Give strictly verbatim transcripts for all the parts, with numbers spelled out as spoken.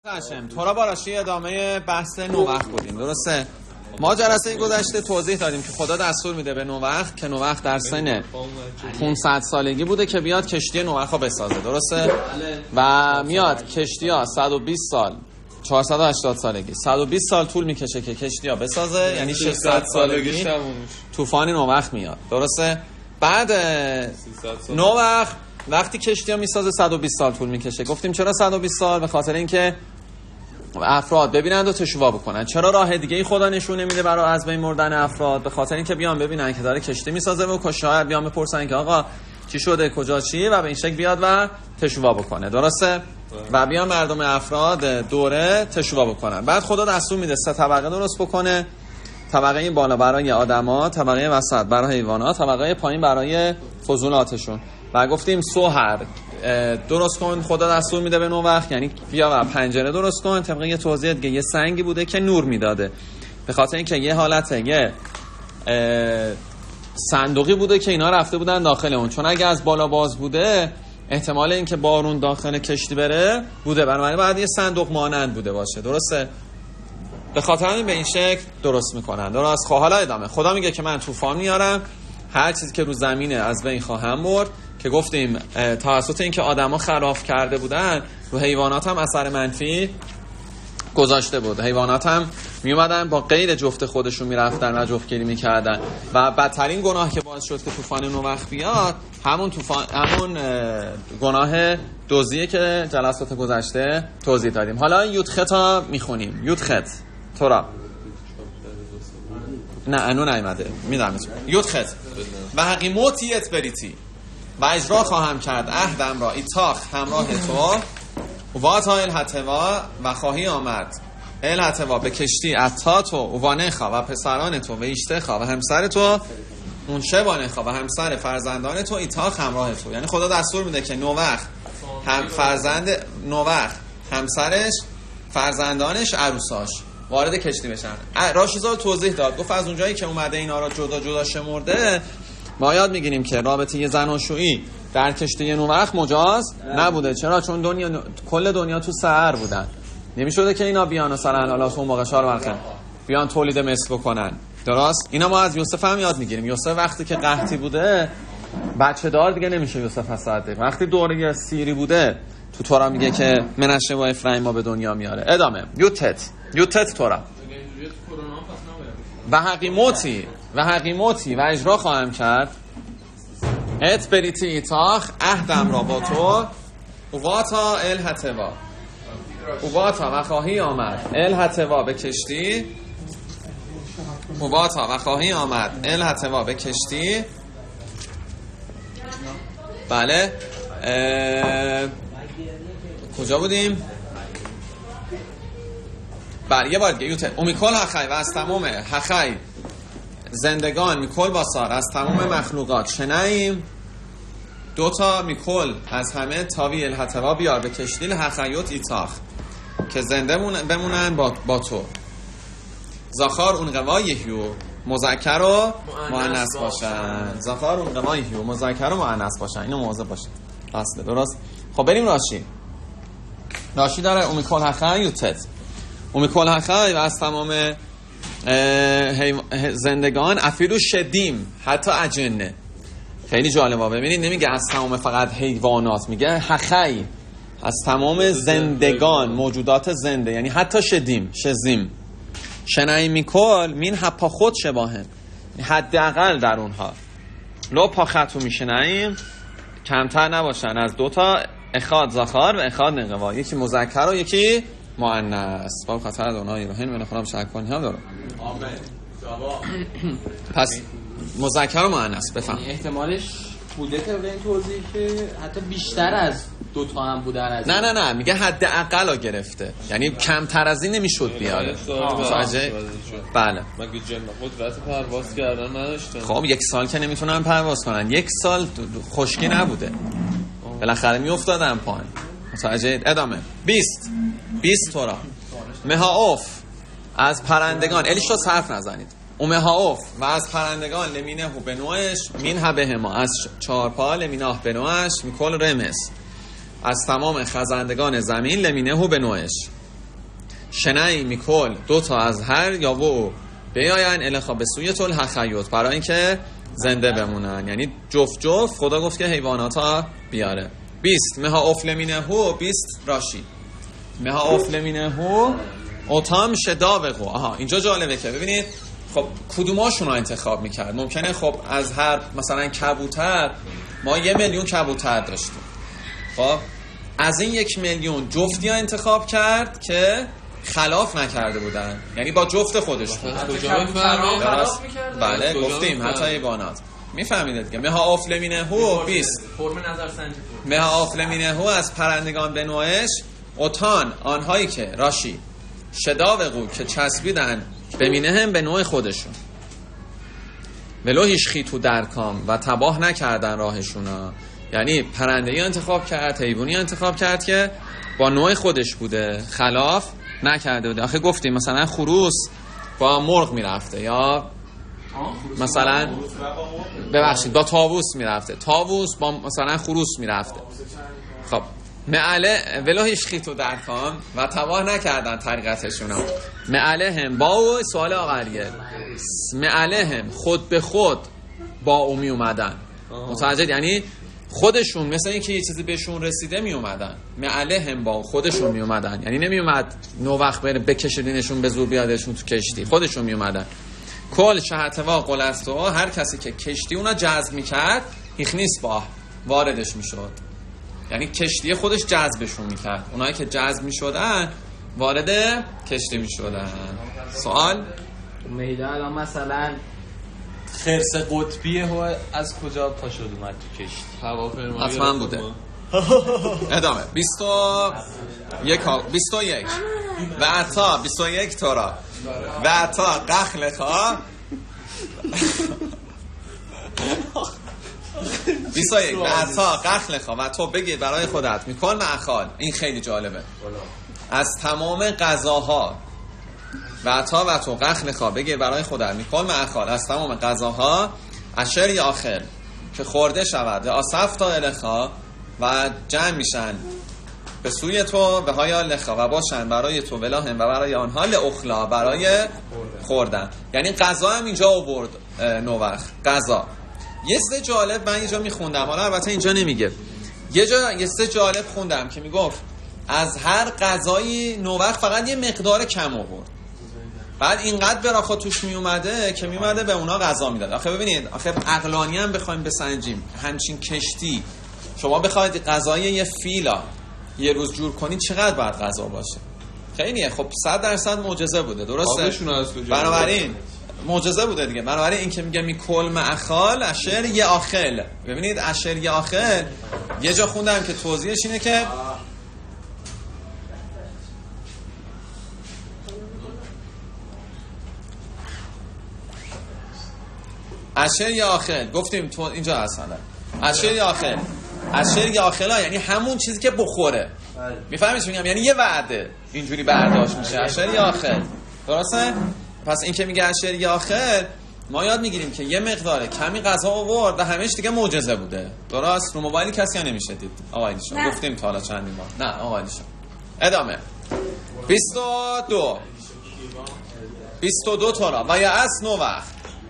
هاشم تو را با راشی ادامه بحث نوح بودیم، درسته؟ ما جلسه گذشته توضیح دادیم که خدا دستور میده به نوح که نوح در سن پانصد سالگی بوده که بیاد کشتی نوح رو بسازه، درسته؟ و میاد کشتی ها صد و بیست سال چهارصد و هشتاد سالگی صد و بیست سال طول میکشه که کشتی ها بسازه، یعنی ششصد سالگی طوفان نوح میاد، درسته؟ بعد نوح وقتی کشتی ها میسازه صد و بیست سال طول میکشه. گفتیم چرا صد و بیست سال؟ به خاطر اینکه افراد ببینند و تشویق بکنن. چرا راه دیگه ای خدا نشون نمیده برای از بین مردن افراد؟ به خاطر اینکه بیان ببینن که داره کشتی میسازه و شاید بیان بپرسن که آقا چی شده، کجا چیه، و به این شکل بیاد و تشویق بکنه، درسته؟ و بیان مردم افراد دوره تشویق بکنن. بعد خدا دستور میده سه طبقه درست بکنه. طبقه بالا برای آدما، طبقه وسط برای حیوانات، طبقه پایین برای فضولاتشون. و گفتیم سوهر درست کن، خدا دستور میده به نوح، یعنی بیا و پنجره درست کن. طبق یه توضیح دیگه یه سنگی بوده که نور میداده، به خاطر اینکه یه حالته یه صندوقی بوده که اینا رفته بودن داخل اون، چون اگه از بالا باز بوده احتمال اینکه بارون داخل کشتی بره بوده، بنابراین باید یه صندوق مانند بوده باشه، درسته؟ به خاطر همین به این شکل درست میکنن، درست؟ خب حالا ادامه. خدا میگه که من طوفان میارم، هر چیزی که رو زمینه از بین خواهم برد، که گفتیم توسط اینکه آدما خلاف کرده بودن رو حیوانات هم اثر منفی گذاشته بود. حیوانات هم می اومدن با غیر جفت خودشون میرفتن و جفتگیری میکردن، و بدترین گناه که باعث شد که طوفان نوح بیاد همون طوفان همون گناه دزدیه که جلسات گذشته توضیح دادیم. حالا یودختا میخونیم. یودخت تورا نه انو نیمده میدم یودخت و حقیموتیت بریتی و اجرا خواهم کرد عهدم را ایتاخ همراه تو و تا الحتوا و خواهی آمد الحتوا به کشتی اتا تو و نخا و پسران تو و ایشتخا و همسر تو اون شبانخا و همسر فرزندان تو ایتاخ همراه تو. یعنی خدا دستور میده که نوح هم فرزند نوح همسرش فرزندانش عروساش وارد کشتی بشن. راشیزا توضیح داد، گفت از اونجایی که اومده اینا را جدا جدا شمرده ما یاد میگیریم که رابطه زناشویی در کشتی نوح مجاز نبوده. چرا؟ چون دنیا کل دنیا تو سحر بودن، نمیشده که اینا بیان مثلا حالا اون موقع شار برخن بیان تولید مثل بکنن، درست؟ اینا ما از یوسف هم یاد میگیریم. یوسف وقتی که قحطی بوده بچه دار دیگه نمیشه یوسف حسد. وقتی دوره سیری بوده تو تورا میگه که منشه و افرایم ما به دنیا میاره. ادامه. یوتت یوتت تورا و حقیموتی و حقیموتی و اجرا خواهم کرد ات بریتی ایتاخ عهدم را با تو اواتا الحتوا اواتا و خواهی آمد الحتوا به کشتی اواتا و خواهی آمد الحتوا به کشتی. بله اه... کجا بودیم؟ بله یه بار دیگه یوته اومیکل حخی و از تمام حخی زندگان میکل باسار از تمام مخلوقات شنعیم دوتا میکل از همه تاوی الحتوا بیار به کشتی حخیوت ایتاخ که زنده بمونن با, با تو. زخار اون قوایهیو مذکر و مؤنث باشن. زخار اون قوایهیو مذکر و مؤنث باشن. اینو مواظب باشید. اصله درست. خب بریم راشی. راشی داره اومیکل حخی یوتت اومیکل حخی و از تمام زندگان افیرو شدیم حتی اجنه. خیلی جالبه. ببینید نمیگه از تمام فقط حیوانات، میگه حخی از تمام زندگان موجودات زنده، یعنی حتی شدیم شزیم شنعیم میکل مین حپا خود شباهن، حداقل در اونها لو پا خطو میشنعیم کمتر نباشن از دوتا اخاد زخار و اخاد نقوا، یکی مذکر و یکی مؤنث. با خاطر دونای رهن من خودم شک کنی هم داره. پس مذکر و مؤنث بفهم. احتمالش بوده که به این توضیح که حتی بیشتر از دو تا هم بودن از نه نه نه میگه حد اقل گرفته، یعنی کمتر از این نمیشد بیاره. متوجه؟ بله. مگه جن قدرت پرواز کردن نداشتن؟ خب یک سال که نمیتونن پرواز کنن، یک سال خشکی نبوده، بالاخره میافتادن پایین. متوجه؟ ادامه. بیست بیست تورا مهاوف از پرندگان الیشو صرف نزنید. اومهاوف و از پرندگان لمینه هو بنوش مین هبه ما از چهار پا لمیناه بنوش میکل رمز از تمام خزندگان زمین لمینه هو بنوش شنعی میکل دو تا از هر یا و بیاین الخا به سوی تل حخیوت برای اینکه زنده بمونن، یعنی جفت جفت خدا گفت که حیوانات ها بیاره. بیست مها افلمینه هو بیست راشی مها افلمینه هو اوتام شداوقو. آها اینجا جالبه که ببینید خب کدوماشون رو انتخاب میکرد. ممکنه خب از هر مثلا کبوتر ما یه میلیون کبوتر داشتیم، خب از این یک میلیون جفتی ها انتخاب کرد که خلاف نکرده بودن، یعنی با جفت خودش بود. بله گفتیم حتی حیوانات میفهمیدید که مها آفلمینه هو بیست فرم نظرسنجی مها آفلمینه هو از پرندگان به نوعش اوتان آنهایی که راشی شداوقو که چسبیدن بمینه هم به نوع خودشون ولو هیچ خیتو درکام و تباه نکردن راهشونا، یعنی پرنده‌ای انتخاب کرد حیوانی انتخاب کرد که با نوع خودش بوده خلاف نکرده بوده. آخه گفتیم مثلا خروس با مرغ میرفته یا مثلا ببخشید با طاووس میرفته، طاووس با مثلا خروس میرفته. خب معله ولو هیچ خیتو درکام و تباه نکردن طریقتشونا. معله هم با و سوال آقریه معله هم خود به خود با او می اومدن متوجه، یعنی خودشون مثل اینکه یه چیزی بهشون رسیده می اومدن. معله هم با خودشون می اومدن، یعنی نمی اومد نو وقت بره بکشیدینشون به زور بیادشون تو کشتی، خودشون می اومدن. کل شهتوا قلستو هر کسی که کشتی اونا جذب میکرد هیخ نیست با واردش میشد، یعنی کشتی خودش جذبشون میکرد. اونایی که جذب میشدن وارد کشتی میشدن. سوال میده الان مثلا خرس قطبیه هو از کجا پا شد اومد تو کشتی؟ هواپیما حتما بوده. ادامه بیست و یک بیست و یک و عطا بیست و یک تورا و عطا قخلخا بیست و یک و عطا قخلخا و تو بگیر برای خودت میکن معخال. این خیلی جالبه. از تمام غذاها و عطا و تو قخلخا بگیر برای خودت میکن معخال از تمام غذاها اشر یا آخر که خورده شود آصف تا الخا و جمع میشن به سوی تو به های لخا و باشن برای تو ولاهم و برای آنها لأخلا برای خوردن. یعنی غذا هم اینجا آورد نوح غذا. یه سه جالب من اینجا میخوندم، حالا البته اینجا نمیگه، یه جا یه سه جالب خوندم که میگفت از هر غذایی نوح فقط یه مقدار کم آورد، بعد اینقدر براخا توش می اومده که می اومده به اونا غذا میداد. آخه ببینید آخه عقلانی هم بخوایم بسنجیم همچین کشتی شما بخواید غذای یه فیلا یه روز جور کنید چقدر باید غذا باشه؟ خیلیه. خب صد درصد معجزه بوده، درسته؟ بنابراین معجزه بوده دیگه. بنابراین این که میگه می کل معخال اشر یه آخل، ببینید اشر یه آخل یه جا خوندم که توضیحش اینه که اشر یا آخل گفتیم تو اینجا هستن اشر یا آخل اشر یا آخلا یعنی همون چیزی که بخوره. میفهمید چی میگم؟ یعنی یه وعده اینجوری برداشت میشه اشر یا آخل، درسته؟ پس این که میگه اشر یا آخل ما یاد میگیریم که یه مقدار کمی غذا آورد و همش دیگه معجزه بوده. درست؟ رو موبایل کسی ها نمیشه دید. آقا ایلیشان گفتیم تا حالا چندین بار. نه آقا ایلیشان. ادامه بیست و دو بیست و دو تورا و یا اس نو وقت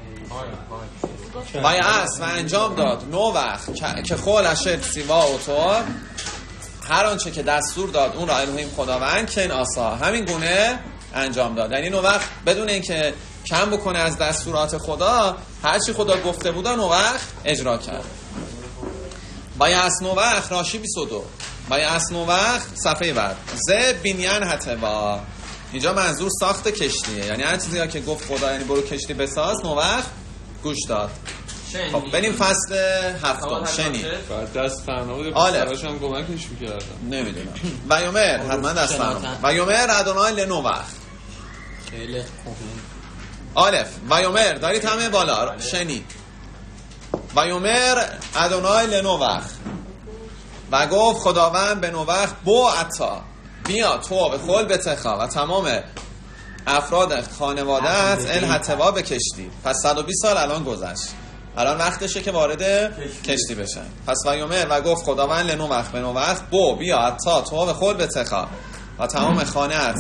و یا اس و انجام داد نو وقت که خول اشد سیوا و تو هر آنچه که دستور داد اون را الهیم خداوند کن آسا همین گونه انجام داد. یعنی نو وقت بدون اینکه کم بکنه از دستورات خدا هرچی خدا گفته بود نو وقت اجرا کرد. و یا اس نو وقت راشی بیست و دو و یا اس نو وقت صفحه بعد ز بینیان حتوا اینجا منظور ساخت کشتیه، یعنی هر چیزی که گفت خدا یعنی برو کشتی بساز نو وقت گوش داد. خب بریم فصل هفتم شنی بعد دست فرما بوده آلف هم کمکش میکردم نمیدونم و یومر حتما دست فرما و یومر ادونای لنو وقت خیلی خوب آلف و یومر دارید همه بالا شنی و یومر ادونای لنو وقت و گفت خداوند به نو وقت بو عطا بیا تو به خل بتخا و تمام افراد خانوادت الحتوا به کشتی. پس صد و بیست سال الان گذشت، الان وقتشه که وارد کشتی بشن. پس و یومر و گفت خداوند لنو وقت به نو وقت بو بیا عطا تو به خل بتخا و تمام خانه‌ات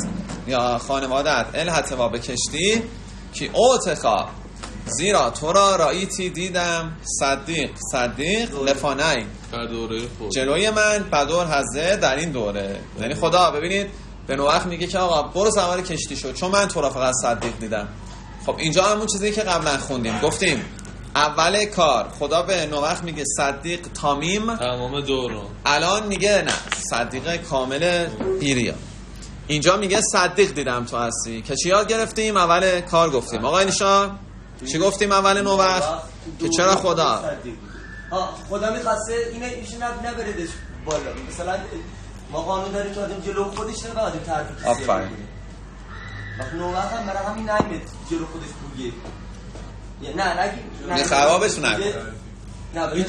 یا خانوادت الحتوا به کشتی که اوتخا زیرا تو را رایتی دیدم صدیق صدیق لفانای در دوره خود جلوی من بدور حزه در این دوره. یعنی خدا ببینید به نوح میگه که آقا برو سوار کشتی شو چون من تو را فقط صدیق دیدم. خب اینجا همون چیزی که قبلا خوندیم گفتیم اول کار خدا به نوح میگه صدیق تامیم تمام دوران، الان میگه نه صدیق کامل بیریا. اینجا میگه صدیق دیدم تو هستی که چی یاد گرفتیم؟ اول کار گفتیم. آقا اینشا چی گفتیم اول نوح؟ که چرا خدا خدا میخواسته اینه ایشون نبردش بالا. مثلا ما قانون داریم که آدم جلو خودش نباید آدم تعریف کسی آفرین. وقت نوح هم برای همین نگید جلو خودش بوگه نه نگید نه خوابش نگید نه ببینید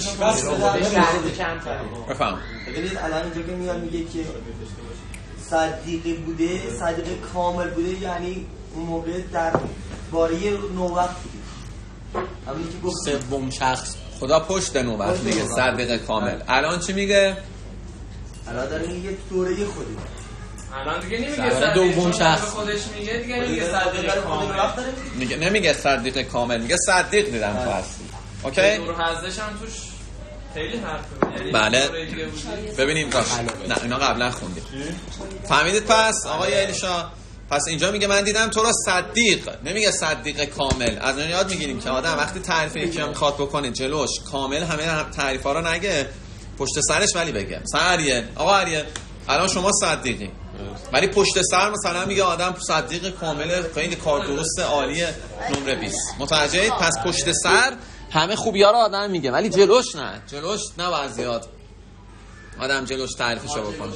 بفهم. ببینید الان اینجا که میاد میگه که صدیقی بوده صدیق کامل بوده یعنی اون موقع در باره نوح بوده همونی که گفت سوم شخص خدا پشت نوح میگه صدیق کامل. الان چی میگه؟ الان داره میگه دوره خوده الان دیگه نمیگه صدیق دوم شخص خودش میگه دیگه نمیگه صدیق کامل میگه نمیگه صدیق کامل میگه صدیق دیدم تو هستی. اوکی؟ دور حزش هم توش خیلی حرفه یعنی بله ببینیم باش. نه اینا قبلا خوندیم فهمیدید. پس آقای الیشا پس اینجا میگه من دیدم تو را صدیق نمیگه صدیق کامل. از اون یاد میگیریم که آدم وقتی تعریف یکی هم میخواد بکنه جلوش کامل همه تعریفا رو نگه پشت سرش ولی بگه مثلا اریل آقا اریل الان شما صدیقی ولی پشت سر مثلا میگه آدم صدیق کامل خیلی کار درست عالیه نمره بیست. متوجهید؟ پس پشت سر همه خوبی‌ها رو آدم میگه ولی جلوش نه. جلوش نه باید زیاد آدم جلوش تعریفشو بکنه.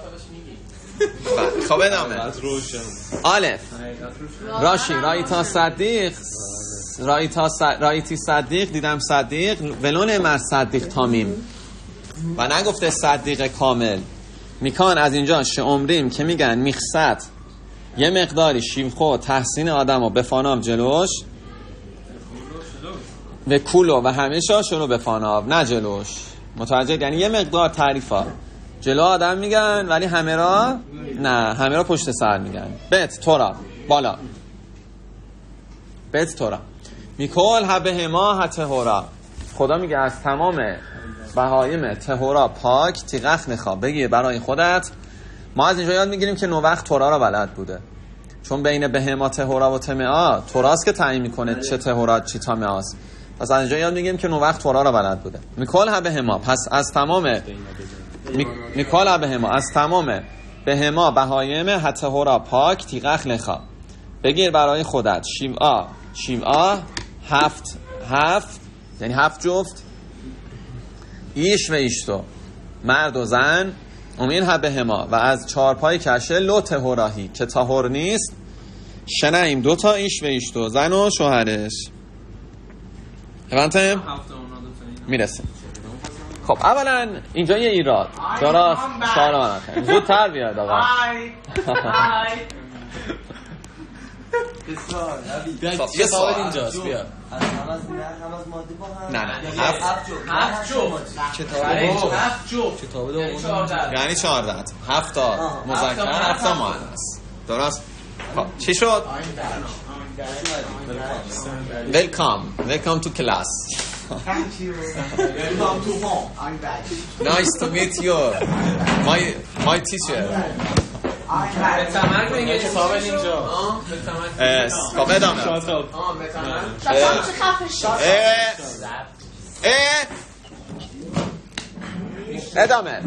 خب ادامه. الف راشی رایتا صدیق رایتا س... رایتی صدیق دیدم صدیق ولون مر صدیق تامیم و نگفته صدیق کامل. میکان از اینجا شعمریم که میگن میخصت یه مقداری شیمخو تحسین آدم رو بفاناب جلوش و کولو و همیشه شنو بفاناب نه جلوش. متوجه؟ یعنی یه مقدار تعریفا جلو آدم میگن ولی همه را نه همه را پشت سر میگن. بت تورا بالا بت تورا میکول هبه ما هتهورا خدا میگه از تمام بهایم تهورا پاک تیغخ نخواه بگیر برای خودت. ما از اینجا یاد میگیریم که نووقت تورا را بلد بوده چون بین بهما تهورا و تمعا توراست که تعیین میکنه چه تهورا چی تمعاست. پس از اینجا یاد میگیم که نووقت تورا را بلد بوده. میکول هبه ما پس از تمام میکال بهما از تمام بهما بهایم هتهورا پاک تیغخ نخواه بگیر برای خودت شیمعا شیمعا هفت هفت یعنی هفت جفت ایش و ایشتو مرد و زن امین هبهما و از چارپای کشه لو تهوراهی که تهور نیست شنعیم دوتا ایش و ایشتو زن و شوهرش. هفته میرسه. خب اولا اینجا یه ایراد چرا شارا نکنیم زودتر بیاد آقا یه سوال اینجاست بیا نه نه هفت هفت جو کتاب هفت جو کتاب دو یعنی چهارده هفت تا مذکر هفت تا مؤنث. درست؟ خب چی شد؟ Welcome Welcome to class. Thank you. Welcome to home. I'm back. Nice to meet you. My my teacher. به تمرگ میگه کتاب اینجا به تمرگ خب ادامه. آه به تمرگ ادامه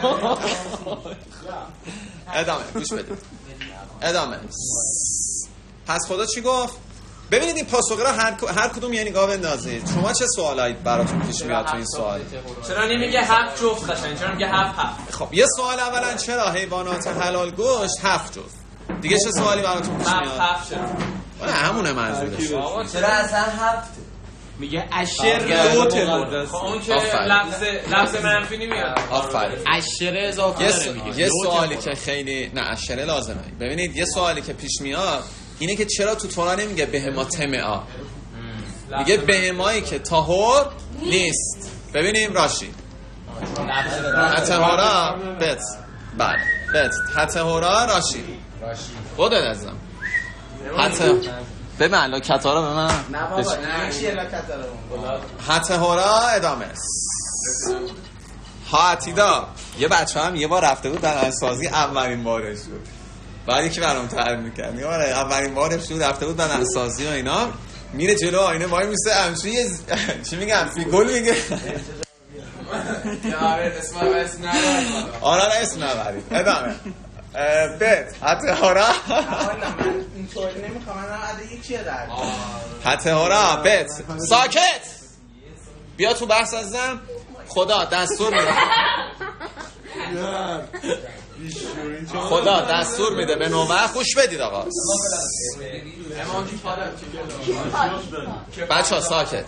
ادامه گوش بدید ادامه. پس خدا چی گفت؟ ببینید این پاسخ را هر هر کدوم یه نگاه بندازید. شما چه سوالایی براتون پیش میاد تو این سوال؟ چرا نمیگه هفت جفت قشنگ؟ چرا میگه هفت هفت؟ خب یه سوال اولا چرا حیوانات حلال گوشت هفت جفت؟ دیگه چه سوالی براتون پیش میاد؟ هفت هفت چرا؟ نه همونه منظورش. چرا اصلا هفت؟ میگه اشر دو تهور. خب اون که لفظ لفظ منفی نمیاد. آفرین. اشر اضافه داره میگه. یه سوالی که خیلی نه اشره لازمه. ببینید یه سوالی که پیش میاد اینه که چرا تو تورا نمیگه بهما تمعا میگه بهمایی که طاهر نیست. ببینیم راشی هتهورا بت بله بت هتهورا راشی بوده ازم حتی به من لاکت ها رو به من نه بابا نه چیه لاکت ها رو حتی هورا ادامه هاتیدا. یه بچه هم یه بار رفته بود در انسازی اولین بارش بود، بعد یکی برام تعریف میکرد یه بار اولین بارش بود رفته بود در انسازی و اینا، میره جلو آینه وای میسه همچون یه چی میگم فیگل میگه آره اسم اسم نبرید آره نه اسم نبرید ادامه بت حتی هورا حالا من اینطوری نمیخوام، من عده یکیه در حتی هورا بت ساکت بیا تو بحث ازم. خدا دستور میده خدا دستور میده به نوبخ. خوش بدید آقا بچه ها ساکت.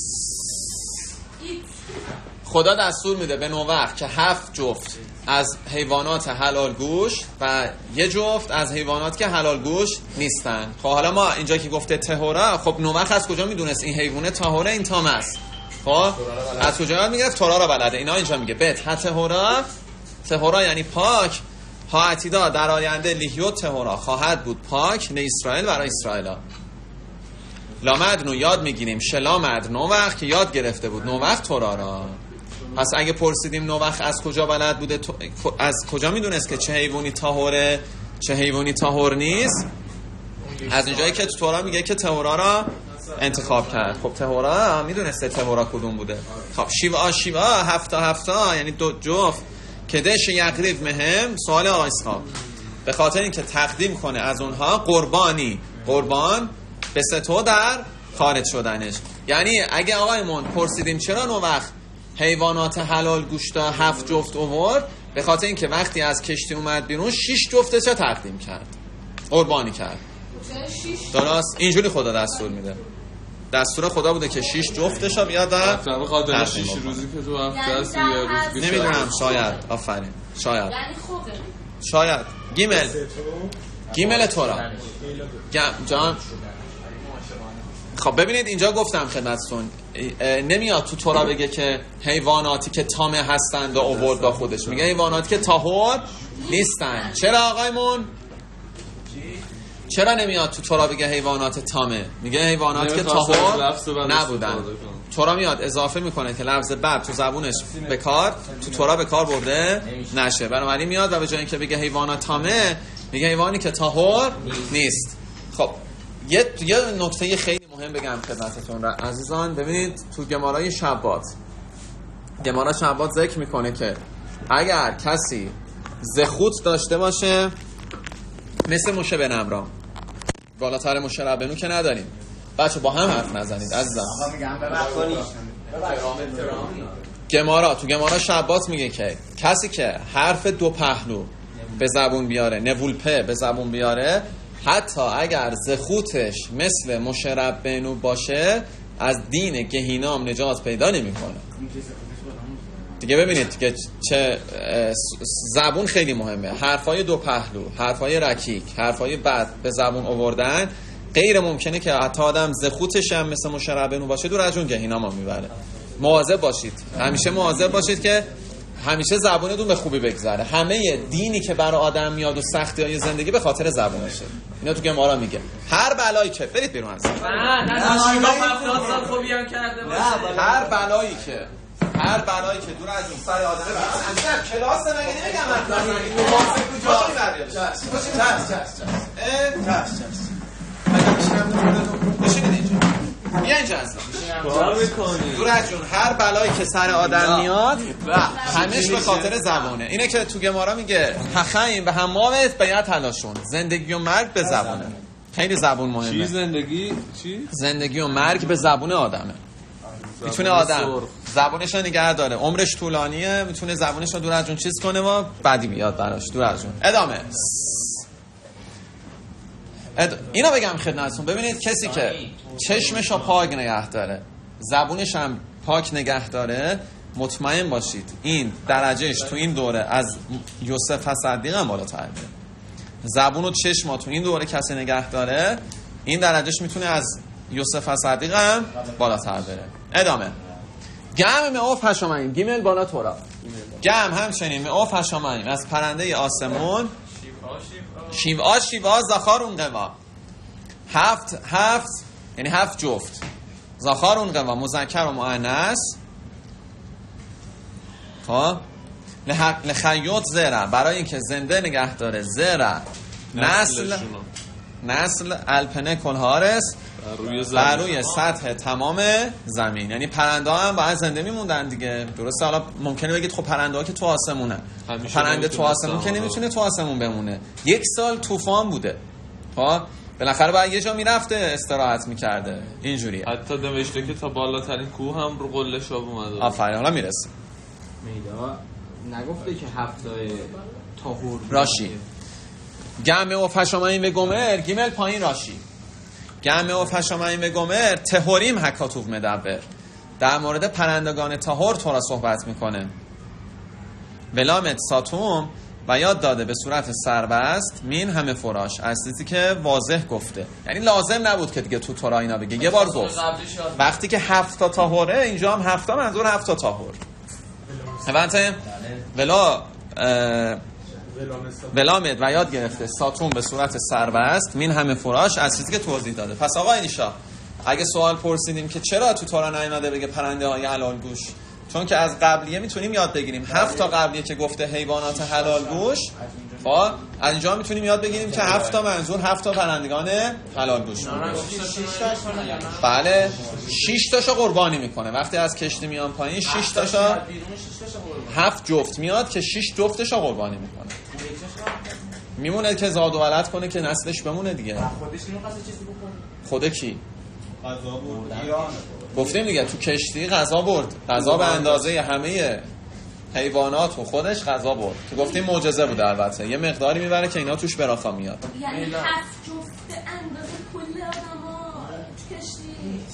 خدا دستور میده به نوبخ که هفت جفت از حیوانات حلال گوشت و یه جفت از حیوانات که حلال گوشت نیستن. خب حالا ما اینجا که گفته طهوره، خب نوبخ از کجا میدونست این حیوانه طهوره این تام است؟ خب از کجا یاد میگرفت؟ تورا رو بلده. اینا اینجا میگه بت ها طهورا، طهورا یعنی پاک، ها عتیدا در آینده لیهیو طهورا خواهد بود پاک نه اسرائیل برای اسرائیلا. لامدنو یاد میگیریم شلامد نوبخ که یاد گرفته بود نوبخ تورا را. پس اگه پرسیدیم نوبخ از کجا بلد بوده، از کجا میدونست که چه حیوانی طهوره چه حیوانی طهور نیست؟ از اینجایی که تو تورا میگه که طهورا را انتخاب کرد. خب طهورا میدونسته طهورا کدوم بوده. خب شیوا شیوا هفتا هفتا یعنی دو جفت که دش یقریب مهم سوال آیسخاب به خاطر اینکه تقدیم کنه از اونها قربانی قربان به ستو در خارج شدنش. یعنی اگه آقایمون پرسیدیم چرا نو وقت حیوانات حلال گوشتا هفت جفت آورد، به خاطر اینکه وقتی از کشتی اومد بیرون شش جفتش رو تقدیم کرد قربانی کرد. درست اینجوری خدا دستور میده. دستور خدا بوده که شش جفتش رو بیاد در به خاطر شش روزی که تو هفته هست یه روز نمیدونم شاید آفرین شاید یعنی خوبه شاید گیمل گیمل تورا جان. خب ببینید اینجا گفتم خدمتتون نمیاد تو تورا بگه که حیواناتی که تامه هستند و آورد با خودش، میگه حیواناتی که طاهر نیستن. چرا آقایمون؟ چرا نمیاد تو تورا بگه حیوانات تامه، میگه حیوانات که طاهر نبودن. تورا میاد اضافه میکنه که لفظ بد تو زبونش به کار تو تورا به کار برده نشه، بنابراین میاد و به جای اینکه بگه حیوانات تامه میگه حیوانی که طاهر نیست. خب یه یه نکته خیلی مهم بگم خدمتتون را عزیزان. ببینید تو گمارای شبات گمارا شبات ذکر میکنه که اگر کسی زخوت داشته باشه مثل موشه به نمرام، بالاتر موشه ربنو که نداریم بچه با هم حرف نزنید عزیزان. گمارا تو گمارا شبات میگه که کسی که حرف دو پهلو به زبون بیاره نوولپه به زبون بیاره حتی اگر زخوتش مثل مشرب بینو باشه از دین گهینام نجات پیدا نمیکنه. دیگه ببینید که چه زبون خیلی مهمه. حرفای دو پهلو، حرفای رکیک، حرفای بد به زبون آوردن غیر ممکنه که حتی آدم زخوتش هم مثل مشرب بینو باشه دور از اون گهینام هم میبره. مواظب باشید، همیشه مواظب باشید که همیشه زبونتون به خوبی بگذره. همه دینی که برای آدم میاد و سختی های زندگی به خاطر زبونشه. اینا تو گمارا میگه هر بلایی که برید بیرون هست نه نه شیما هفتاد سال خوبی هم کرده باشه. هر بلایی که هر بلایی که دور از اون سر آدم بزنه کلاس نگه نمیگم من واسه کجا میبره چش چش چش بشینید اینجا بیا اینجا دور از جون هر بلایی که سر آدم میاد همش به خاطر زبانه. اینه که تو گمارا میگه حخیم به هماوت بیعت تلاشون زندگی و مرگ به زبانه. خیلی زبون مهمه. چی زندگی؟ چی؟ زندگی و مرگ به زبون آدمه. میتونه آدم زبونش رو نگه داره عمرش طولانیه، میتونه زبونش رو دور از جون چیز کنه و بعدی بیاد براش دور از جون. ادامه اد... اینا بگم خدمتتون. ببینید کسی که چشمش رو پاک نگه داره زبونش هم پاک نگه داره مطمئن باشید این درجهش تو این دوره از یوسف صدیق هم بالاتر میره. زبون و چشم تو این دوره کسی نگه داره این درجهش میتونه از یوسف صدیق هم بالاتر بره. ادامه گم معاف هشامین گیمل بالا تورا گم همچنین معاف هشامین از پرنده آسمون شیوا شیوا زخار اون قوا هفت هفت یعنی هفت جفت زخار اون قوا مذکر و مؤنث خب لخیوط زرع برای اینکه زنده نگه داره زرع نسل نسل الپنه کلهارس بر روی سطح تمام زمین. یعنی پرنده ها هم باید زنده میموندن دیگه، درسته؟ حالا ممکنه بگید خب پرنده ها که تو آسمونه، پرنده تو آسمون که نمیتونه تو آسمون بمونه. یک سال طوفان بوده، خب بالاخره باید یه جا میرفته استراحت میکرده. اینجوریه. حتی نوشته که تا بالاترین کوه هم رو قله شاب اومده. آفرین. حالا میرسه. میدا نگفته که هفتای طاهور راشی گمه و فشامین و گمر گیمل پایین راشی گمه و فشامین و گمر تهوریم حکاتوب مدبر در مورد پرندگان تهور تو را صحبت میکنه. ولامت ساتوم و یاد داده به صورت سربست مین همه فراش از چیزی که واضح گفته، یعنی لازم نبود که دیگه تو تورا اینا بگه، یه بار گفت. وقتی که هفت تا طاهوره اینجا هم هفت تا منظور هفت تا طاهور. هفته ولا ولامد و یاد گرفته ساتون به صورت سربست مین همه فراش از چیزی که توضیح داده. پس آقا اینشا اگه سوال پرسیدیم که چرا تو تورا نیامده بگه پرنده های حلال گوش، چون که از قبلیه میتونیم یاد بگیریم هفت تا قبلیه که گفته حیوانات حلال گوش، خب از اینجا میتونیم یاد بگیریم که هفت تا منظور هفت تا پرندگان حلال گوش. بله شش تاشو قربانی میکنه. وقتی از کشتی میان پایین شش تاشو هفت جفت میاد که شش جفتشو قربانی میکنه. میمونه که زاد و ولد کنه که نسلش بمونه دیگه. خودش نمیخواسته چیزی بکنه. خود کی؟ غذا برد ایران. گفتیم دیگه تو کشتی غذا برد. غذا به اندازه همه حیوانات و خودش غذا برد. تو گفتیم معجزه بود البته. یه مقداری میبره که اینا توش برافا میاد. یعنی هفت جفت اندازه کل آدم‌ها تو کشتی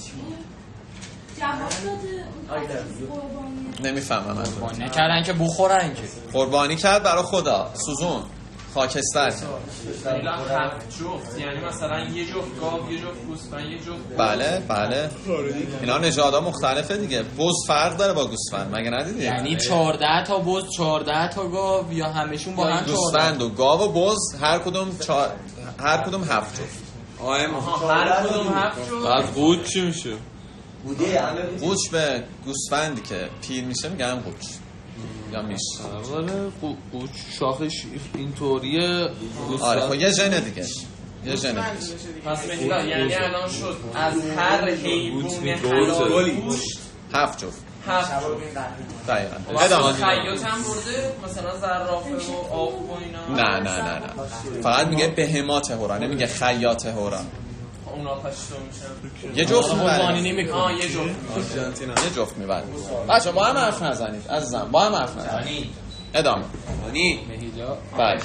جواب داده قربانی. نمیفهمم من. قربانی نکردن که بخورن که. قربانی کرد برای خدا. سوزون. خاکستر. هفت جفت یعنی مثلا یه جفت گاو، یه جفت گوسفند، یه جفت. بله بله. اینا نژادها مختلفه دیگه. بز فرق داره با گوسفند. مگه ندیدی؟ یعنی چهارده تا بز، چهارده تا گاو یا همشون با هم گوسفند و گاو و بز هر کدوم چهار هر کدوم هفت جفت. آها هر کدوم هفت جفت. بعد قوچ چی میشه؟ بوده همه قوچ به گوسفندی که پیر میشه میگن قوچ یا میشه. آره قوچ شاخش اینطوریه. آره خب یه ژن دیگه، یه ژن دیگه. پس مثلا یعنی الان شد از هر حیوان حلال گوشت هفت جفت. هفت دقیقاً. ادامه خیاط هم برده مثلا زرافه و آب و اینا. نه نه نه نه. فقط میگه بهمات هورا، نمیگه خیاط هورا. اونا پشتو میشن. یه جفت قربانی میبره. آه یه جفت. یه جفت میبره. بچه با هم حرف نزنید عزیزم، با هم حرف نزنید. ادامه. بله.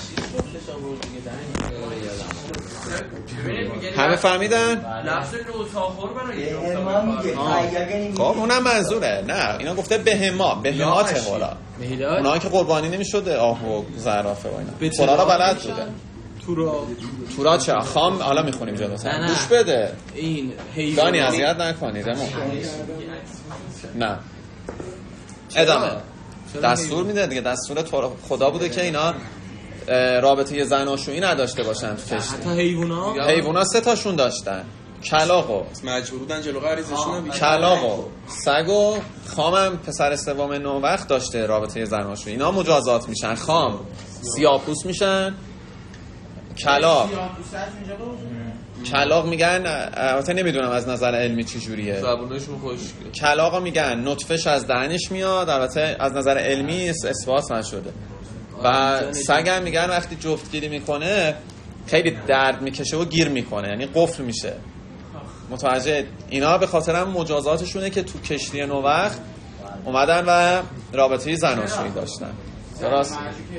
همه فهمیدن؟ لفظ نوتاهور برای جفت. خب اونم منظوره. نه اینا گفته بهما، بهمات هورا. اونها که قربانی نمیشده آه و زرافه و اینا. خدا را بلد بوده. تورا تورا چه؟ خام حالا میخونیم جلوتر. گوش بده. این دانی اذیت نکنید. نه. ادامه. دستور میده دیگه. دستور تورا خدا بوده که اینا رابطه زناشویی نداشته باشن تو کشتی. حتی حیونا حیونا سه تاشون داشتن. کلاغ و مجبور بودن جلو غریزشون. کلاغ و سگ و خامم پسر سوم نوبخت داشته رابطه زناشویی. اینا مجازات میشن. خام سیاه‌پوست میشن. کلاغ کلاغ میگن، البته نمیدونم از نظر علمی چی جوریه. زبونشون خشکه. کلاغا میگن نطفش از دهنش میاد، البته از نظر علمی اثبات نشده. و سگم میگن وقتی جفتگیری میکنه خیلی درد میکشه و گیر میکنه، یعنی قفل میشه. متوجه؟ اینا به خاطر هم مجازاتشونه که تو کشتی نوبخت اومدن و رابطه زناشویی داشتن. درست؟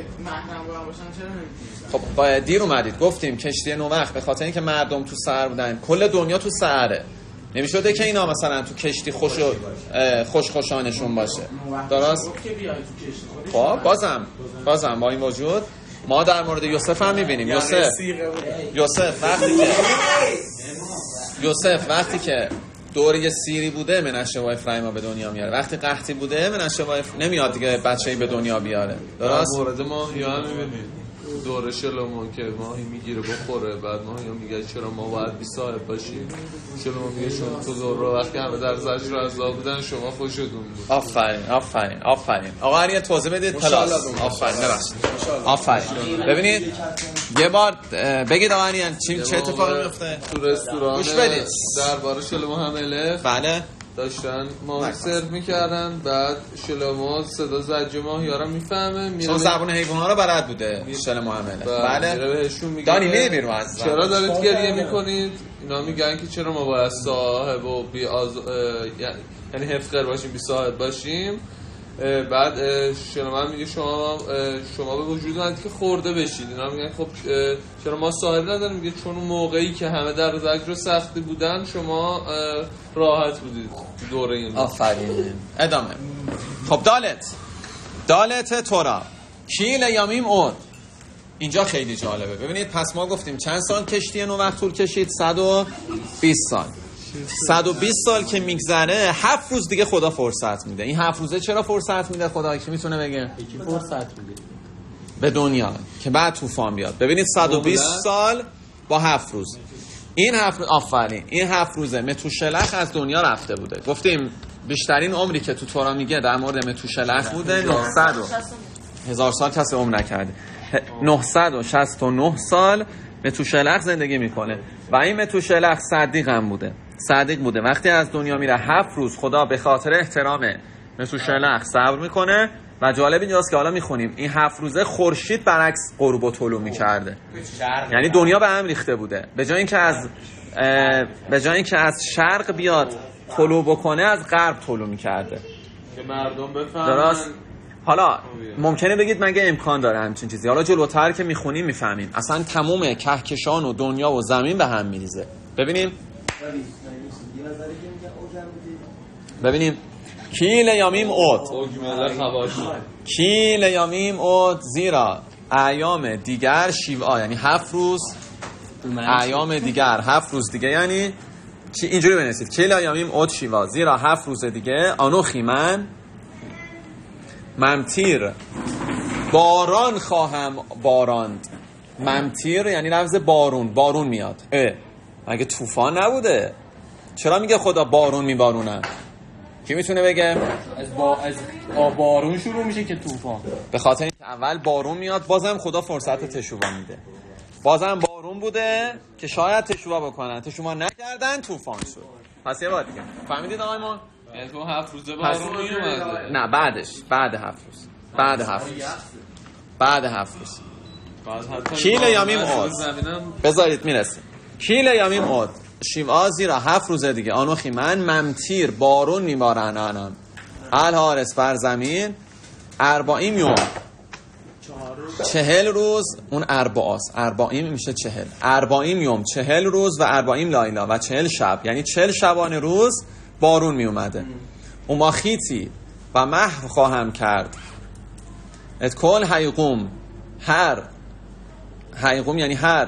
خب باید دیر اومدید. گفتیم کشتی نوبخت به خاطر اینکه مردم تو سر بودن، کل دنیا تو سره، نمیشده که اینا مثلا تو کشتی خوش خوش خوشانشون باشه. درست؟ خب بازم بازم با این وجود ما در مورد یوسف هم میبینیم. یوسف یوسف وقتی که یوسف وقتی که دوره سیری بوده منشه و افرایم به دنیا میاره. وقتی قحطی بوده منشه و اف... نمیاد دیگه بچه‌ای به دنیا بیاره. درست؟ مورد ما یا میبینیم دوره شلومون که ماهی میگیره بخوره، بعد ماهی میگه چرا ما باید بی صاحب باشیم، شلومون میگه شما تو دوره وقتی همه در زجر و عذاب بودن شما خوشتون بود. آفرین آفرین آفرین. آقا هر یه توضیح بدید پلاس. آفرین ببخشید. آفرین. ببینید یه بار بگید آقا هر چی چه اتفاقی میفته تو رستوران گوش بدید درباره شلومون همله بله داشتن ماهی سرو میکردن، بعد شلومو صدا زجر ماهی ها رو میفهمه، میره چون زبون حیوان ها رو بلد بوده شلومو همله. بله بهشون میگه دانی میری بیرون از چرا دارید گریه میکنید؟ اینا میگن که چرا ما باید صاحب و بی آز... یعنی حفظ باشیم بی صاحب باشیم. بعد شلومو میگه شما شما به وجود اومدید که خورده بشید. اینا میگن خب چرا ما صاحب نداریم؟ میگه چون اون موقعی که همه در زجر و سختی بودن شما راحت بودید دوره این. آفرین. ادامه. خب دالت دالت تورا کیل یامیم اود. اینجا خیلی جالبه. ببینید پس ما گفتیم چند سال کشتی نو وقت طول کشید؟ صد و بیست سال. صد و بیست سال که میگذره هفت روز دیگه خدا فرصت میده. این هفت روزه چرا فرصت میده خدا؟ کی میتونه بگه؟ یکی فرصت میده به دنیا که بعد طوفان بیاد. ببینید صد و بیست سال با هفت روز. این هفت آفرین این هفت روزه متوشلخ از دنیا رفته بوده. گفتیم بیشترین عمری که تو تورا میگه در مورد متوشلخ بوده نهصد هزار سال کسی عمر نکرده. نهصد و شصت و نه سال متوشلخ زندگی میکنه و این متوشلخ صدیق هم بوده. صدیق بوده. وقتی از دنیا میره هفت روز خدا به خاطر احترام متوشلخ صبر میکنه و جالب اینجاست که حالا میخونیم این هفت روزه خورشید برعکس غروب و طلوع میکرده. یعنی دنیا به هم ریخته بوده. به جای اینکه از به جای اینکه از شرق بیاد طلوع بکنه از غرب طلوع میکرده که مردم بفهمن. درست. حالا ممکنه بگید مگه امکان داره همچین چیزی؟ حالا جلوتر که میخونیم میفهمیم اصلا تمام کهکشان و دنیا و زمین به هم میریزه. ببینیم ببینیم کیل یامیم اود کیل یامیم اود زیرا ایام دیگر شیوا، یعنی هفت روز ایام دیگر هفت روز دیگه، یعنی چی؟ اینجوری بنویسید کیل یامیم اود شیوا زیرا هفت روز دیگه آنوخی من ممتیر باران خواهم باراند. ممتیر یعنی لفظ بارون. بارون میاد. اه مگه طوفان نبوده؟ چرا میگه خدا بارون میبارونه؟ کی میتونه بگه؟ از با از بارون شروع میشه که طوفان. به خاطر اینکه اول بارون میاد بازم خدا فرصت تشوبا میده. بازم بارون بوده که شاید تشوبا بکنن، تشوبا نکردن طوفان شد. پس یه بار دیگه فهمیدید آقای ما؟ یعنی تو هفت روزه بارون میومده؟ نه بعدش بعد هفت روز بعد هفت روز بعد هفت روز کیل یامیم اود. بذارید میرسه کیل یامیم اود شیوا زیرا هفت روز دیگه آنوخی من ممتیر بارون میبارن آنان الحارس بر زمین اربعین یوم چهل روز. اون اربعاست، اربعین میشه چهل. اربعین یوم چهل روز و اربعین لایلا و چهل شب، یعنی چهل شبانه روز بارون میومده. اون ما خیتی و محو خواهم کرد ات کل حیقوم هر حیقوم یعنی هر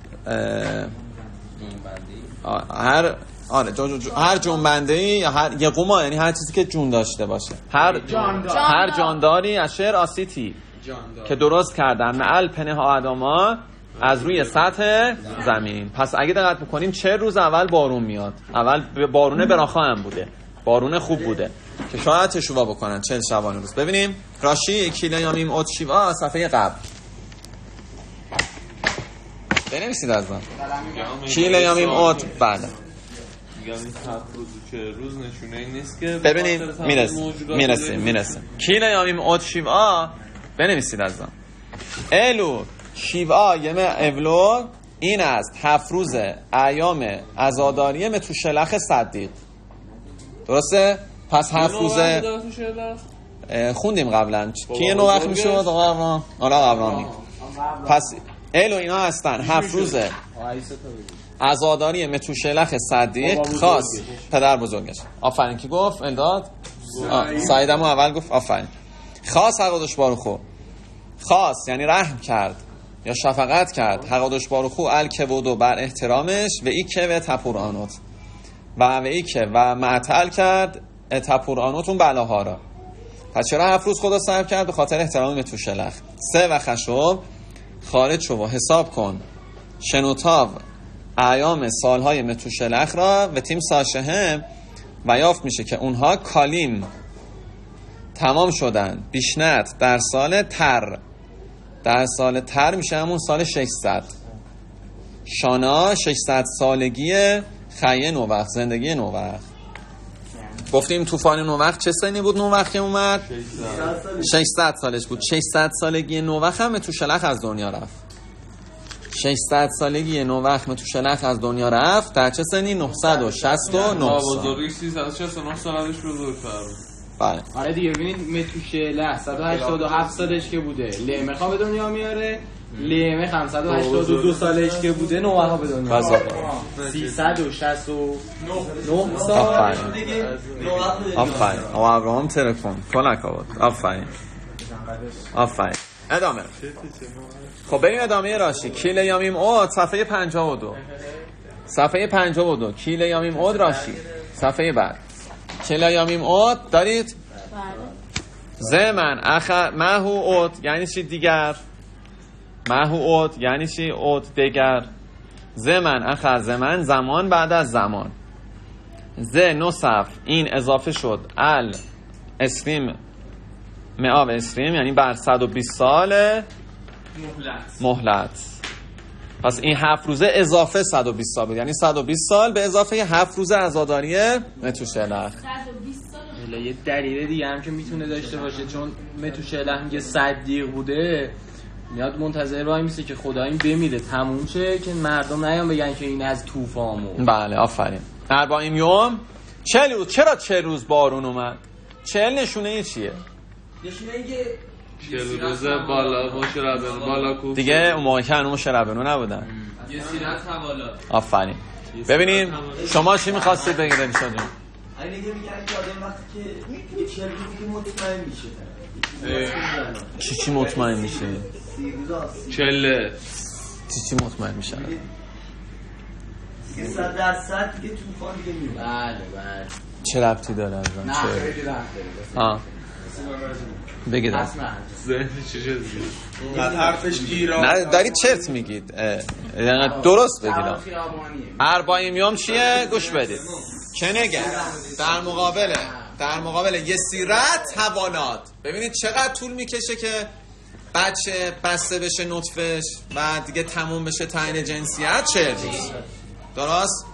هر آره جو جو هر جنبنده‌ای یا هر یقوما یعنی هر چیزی که جون داشته باشه. هر جاندار. هر جانداری اشر آسیتی جاندار. که درست کردن معل پنه ها اداما از روی سطح زمین. پس اگه دقت بکنیم چه روز اول بارون میاد. اول بارونه براخا هم بوده، بارون خوب بوده که شاید تشوبا بکنن چهل شبانه روز. ببینیم راشی کیلا یامیم اود شیوا صفحه قبل بنویسید از من کیلا یامیم اود. بله میگم این هفت روز و چه روز نشونه این نیست که ببینید میرسیم میرسیم میرسیم کیلا یامیم اود شیوا بنویسید از من الو شیوا یم اولو این است هفت روز ایام عزاداری متوشلخ صدیق. درسته؟ پس هفت روزه خوندیم قبلا که نو وقت میشد آقا آقا قبرانی. پس الو اینا هستن هفت روزه عزاداری متوشلخ صدیق خاص پدر بزرگش. آفرین کی گفت؟ الداد سعیدمو اول گفت. آفرین. خاص حقادش باروخو خاص یعنی رحم کرد یا شفقت کرد. حقادش باروخو الکبودو بر احترامش و ای که و تپورانوت و و ای که و معطل کرد تپورانوتون بلاها را. پس چرا هفت روز خدا صبر کرد؟ به خاطر احترام متوشلخ. سه و خشوب خارج شو و حساب کن شنوتاو ایام سالهای متوشلخ را و تیم ساشهم و یافت میشه که اونها کالین تمام شدن بیشنت در سال تر در سال تر میشه همون سال ششصد شانا ششصد سالگی خیه نووخت زندگی نووخت. گفتیم طوفان نووخت چه سنی بود نووخت که اومد؟ ششصد سالش بود. ششصد سالگی نووخت هم متوشلخ از دنیا رفت. ششصد سالگی نووخت متوشلخ از دنیا رفت در چه سنی؟ نهصد و شصت و نه با سال. بزرگی سیصد و شصت و نه سالش بزرگتر بود. بله. آره دیگه ببینید متوشلخ صد و هشتاد و هفت سالش که بوده لمخ به دنیا میاره، لمخ هم صد و هشتاد و دو سالش که بوده نوح به دنیا میاره. سیصد و شصت و نه سال. آفرین. آفرین. او ابراهام تلفن. کلک آورد. آفرین. آفرین. ادامه. خب بریم ادامه راشی. کیل یامیم اود صفحه پنجاه و دو. صفحه پنجاه و دو. کیل یامیم اود راشی. صفحه بعد. کیل یامیم اود دارید؟ زمن اخ ماهو اود یعنی چی دیگر؟ ماهو اود یعنی چی اود دیگر؟ زمن اخ زمن زمان بعد از زمان. ز نصف این اضافه شد ال اسریم مئاب اسریم یعنی بر صد و بیست سال مهلت. مهلت. پس این هفت روزه اضافه صد و بیست سال بود، یعنی صد و بیست سال به اضافه هفت روزه عزاداری متوشلخ. یه دلیل دیگه هم که میتونه داشته باشه چون متوشلخ میگه صدیق بوده، میاد منتظر وای میسه که خدا این بمیره تموم شه که مردم نیان بگن که این از طوفان بود. بله آفرین. اربعین یوم چهل روز. چرا چهل روز بارون اومد؟ چهل نشونه چیه؟ نشونه اینکه چهل روزه بالا باشه ربنو بالا کوفه دیگه اون موقع که هنوز شربنو نبودن. یه سیرت حوالا. آفرین. ببینیم شما چی می‌خواستید بگید ان شاء الله؟ این دیگه میگن که آدم وقتی که میگه چهل روزی که مطمئن میشه. چی چی مطمئن میشه؟ سی روزا. چله چی چی مطمئن میشه؟ صد درصد دیگه طوفان دیگه میاد. بله بله. چه ربطی داره از اون؟ نه خیلی رفت داره. ها. بگید. ذهن چی شد؟ بعد حرفش گیرا. نه دارید چرت میگید. یعنی درست بگید. اربعین یوم چیه؟ گوش بدید. چه نگه؟ در مقابل در مقابل یه سیرت حوالات. ببینید چقدر طول میکشه که بچه بسته بشه نطفش و دیگه تموم بشه تعیین جنسیت. چه روز درست؟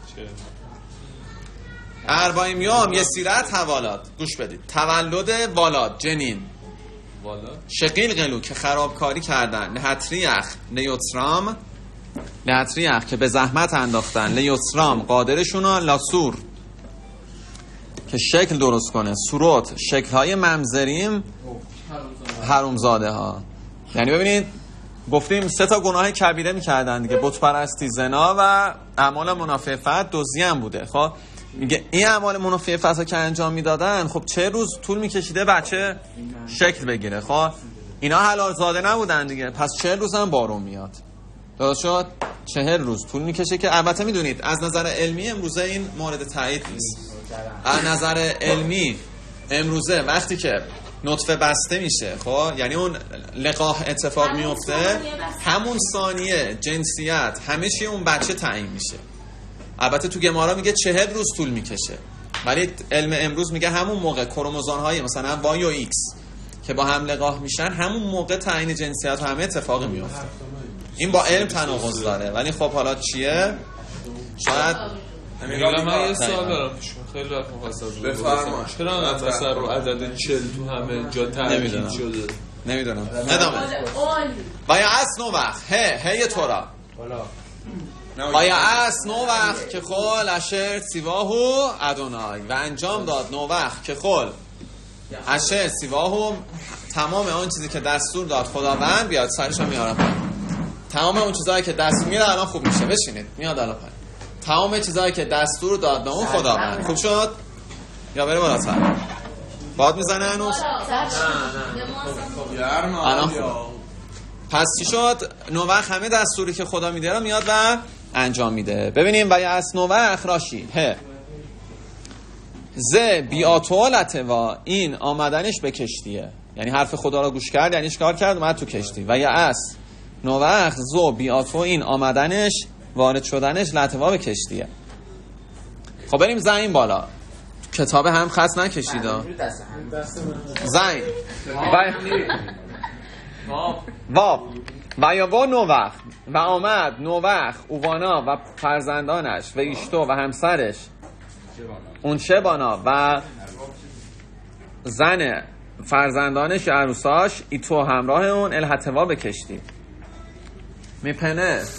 اربعین یوم یه سیرت حوالات. گوش بدید. تولد والاد جنین شقیل قلو که خرابکاری کردن لحتریخ لیوترام لحتریخ که به زحمت انداختن لیوترام قادرشونا لاسور که شکل درست کنه سوروت شکل‌های ممزریم حرومزاده ها. یعنی ببینید گفتیم سه تا گناه کبیره می‌کردن دیگه، بت پرستی، زنا و اعمال منافع فتح، دزدی هم بوده. خب میگه این اعمال منافع فتح که انجام میدادن خب چه روز طول میکشیده بچه شکل بگیره. خب اینا حلال زاده نبودن دیگه، پس چهل روز هم بارون میاد. درست شد؟ چهل روز طول میکشه که البته میدونید از نظر علمی امروزه این مورد تایید نیست. از نظر علمی امروزه وقتی که نطفه بسته میشه خب یعنی اون لقاح اتفاق میفته همون ثانیه جنسیت همه چی اون بچه تعیین میشه. البته تو گمارا میگه چهل روز طول میکشه ولی علم امروز میگه همون موقع کروموزوم های مثلا وای و ایکس که با هم لقاح میشن همون موقع تعیین جنسیت و همه اتفاق میفته. این با علم تناقض داره ولی خب حالا چیه؟ شاید میگم من یه سوال دارم پیش خیلی رفت مخواست از رو بفرما. چرا انقدر مثلا رو عدد چهل تو همه جا تأکید شده؟ نمیدونم. ادامه وای اسنو وقت هه هه تورا وای اسنو وقت که خل اشر سیواهو ادونای و انجام داد نو وقت که خل اشر سیواهو تمام اون چیزی که دستور داد خداوند. بیاد سرشو میارم. تمام اون چیزایی که دستور میاد الان خوب میشه بشینید میاد الان پایین. تمام چیزایی که دستور داد به اون خداوند خوب شد یا بره بالاتر؟ باد میزنه هنوز؟ الان خوب. پس چی شد؟ نووخ همه دستوری که خدا میده رو میاد و انجام میده. ببینیم و از نووخ راشی ه ز بیاتولت و این آمدنش به کشتیه، یعنی حرف خدا رو گوش کرد یعنی چیکار کرد؟ اومد تو کشتی. و یا اس نووخت زو بیاتو این آمدنش وارد شدنش لطوا به کشتیه. خب بریم زین بالا. کتاب هم خط نکشید زین واب و یا با نووخت و آمد نووخت اووانا و فرزندانش و ایشتو و همسرش اون شبانا و زن فرزندانش عروساش ایتو همراه اون الحتوا به کشتی میپنه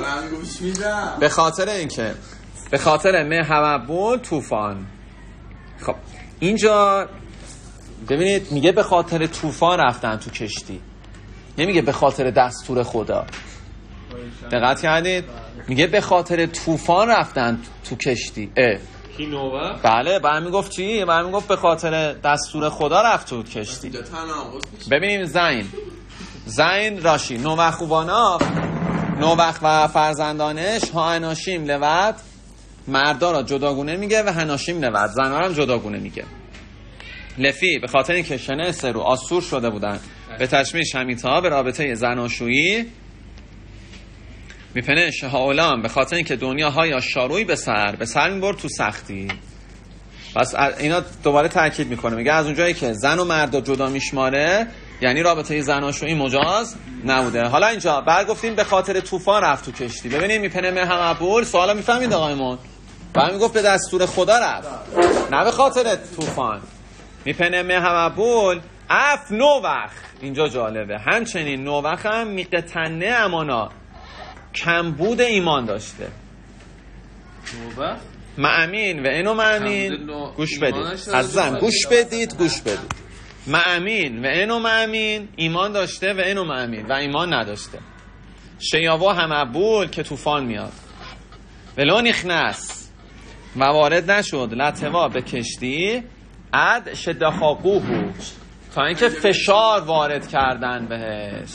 به خاطر اینکه به خاطر مهوبول طوفان. خب اینجا ببینید میگه به خاطر طوفان رفتن تو کشتی، نمیگه به خاطر دستور خدا. دقت کردید؟ میگه به خاطر طوفان رفتن تو کشتی. اه کی نووخت؟ بله بعد میگفت چی؟ بعد میگفت به خاطر دستور خدا رفت تو کشتی. ببینیم زین زین راشی نووخت خوبانا نووخت و فرزندانش ها اناشیم لوت مردا را جداگونه میگه و هناشیم لوت زنها را هم جداگونه میگه. لفی به خاطر اینکه شنه سرو آسور شده بودن به تشمیش شمیتا به رابطه زناشویی میپنه شهاولام به خاطر اینکه دنیا های شاروی به سر به سر میبرد تو سختی. پس اینا دوباره تاکید میکنه میگه از اونجایی که زن و مرد جدا میشماره یعنی رابطه زناشویی مجاز نبوده. حالا اینجا بعد گفتیم به خاطر طوفان رفت تو کشتی. ببینید میپنه مهمبول سوالا میفهمید آقایمون؟ بعد میگفت به دستور خدا رفت نه به خاطر طوفان. میپنه مهمبول اف نووخت اینجا جالبه همچنین نووخت هم میقتنه امانا کمبود ایمان داشته. نووخت مأمین و اینو مأمین گوش بدید عزیزم گوش بدید گوش بدید مأمین و اینو مأمین ایمان داشته و اینو مأمین و ایمان نداشته. شیاوا همبول که طوفان میاد ولو نخنس و وارد نشد لطوا به کشتی اد شدخاقوهو تا اینکه فشار وارد کردن بهش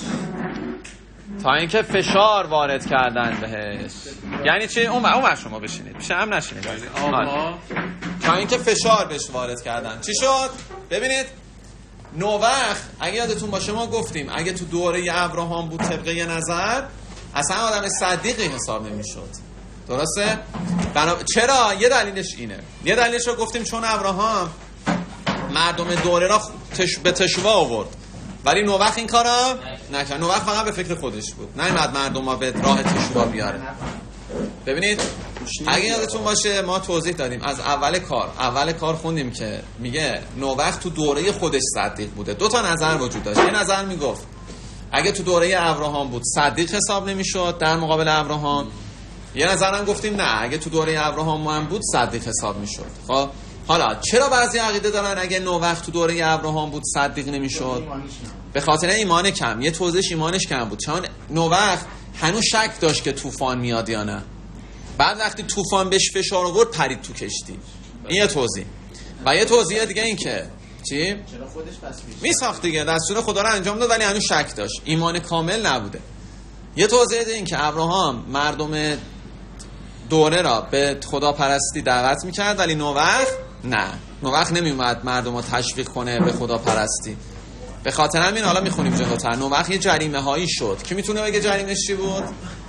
تا اینکه فشار وارد کردن بهش. یعنی چی؟ اون اون شما بشینید میشه هم نشینید آقا. تا اینکه فشار بهش وارد کردن چی شد؟ ببینید نووخت اگه یادتون باشه ما گفتیم اگه تو دوره ابراهام بود طبق یه نظر اصلا آدم صدیقی حساب نمیشد. درسته؟ بنا... چرا؟ یه دلیلش اینه. یه دلیلش رو گفتیم چون ابراهام مردم دوره را تش... به تشوا آورد ولی نووخت این کارا نکرد. نووخت فقط به فکر خودش بود نیامد مردم ها به راه تشوا بیاره. ببینید اگه یادتون باشه ما توضیح دادیم از اول کار اول کار خوندیم که میگه نووخت تو دوره خودش صدیق بوده. دو تا نظر وجود داشت. یه نظر میگفت اگه تو دوره ابراهام بود صدیق حساب نمیشد در مقابل ابراهام. یه نظر هم گفتیم نه اگه تو دوره ابراهام هم بود صدیق حساب میشد. خب حالا چرا بعضی عقیده دارن اگه نووخت تو دوره ابراهام بود صدیق نمیشد؟ به خاطر ایمان کم. یه توضیحش ایمانش کم بود چون نووخت هنوز شک داشت که طوفان میاد یا نه. بعد وقتی طوفان بهش فشار آورد پرید تو کشتی. این یه توضیح. و یه توضیح دیگه این که چی؟ چرا خودش پس میساخت دیگه دستور خدا رو انجام داد ولی هنوز شک داشت ایمان کامل نبوده. یه توضیح دیگه این که ابراهام مردم دوره را به خدا پرستی دعوت میکرد ولی نووخت نه نووخت نمیومد مردم رو تشویق کنه به خدا پرستی. به خاطر همین حالا میخونیم جلوتر نووخت یه جریمه هایی شد. کی میتونه بگه جریمهش چی بود؟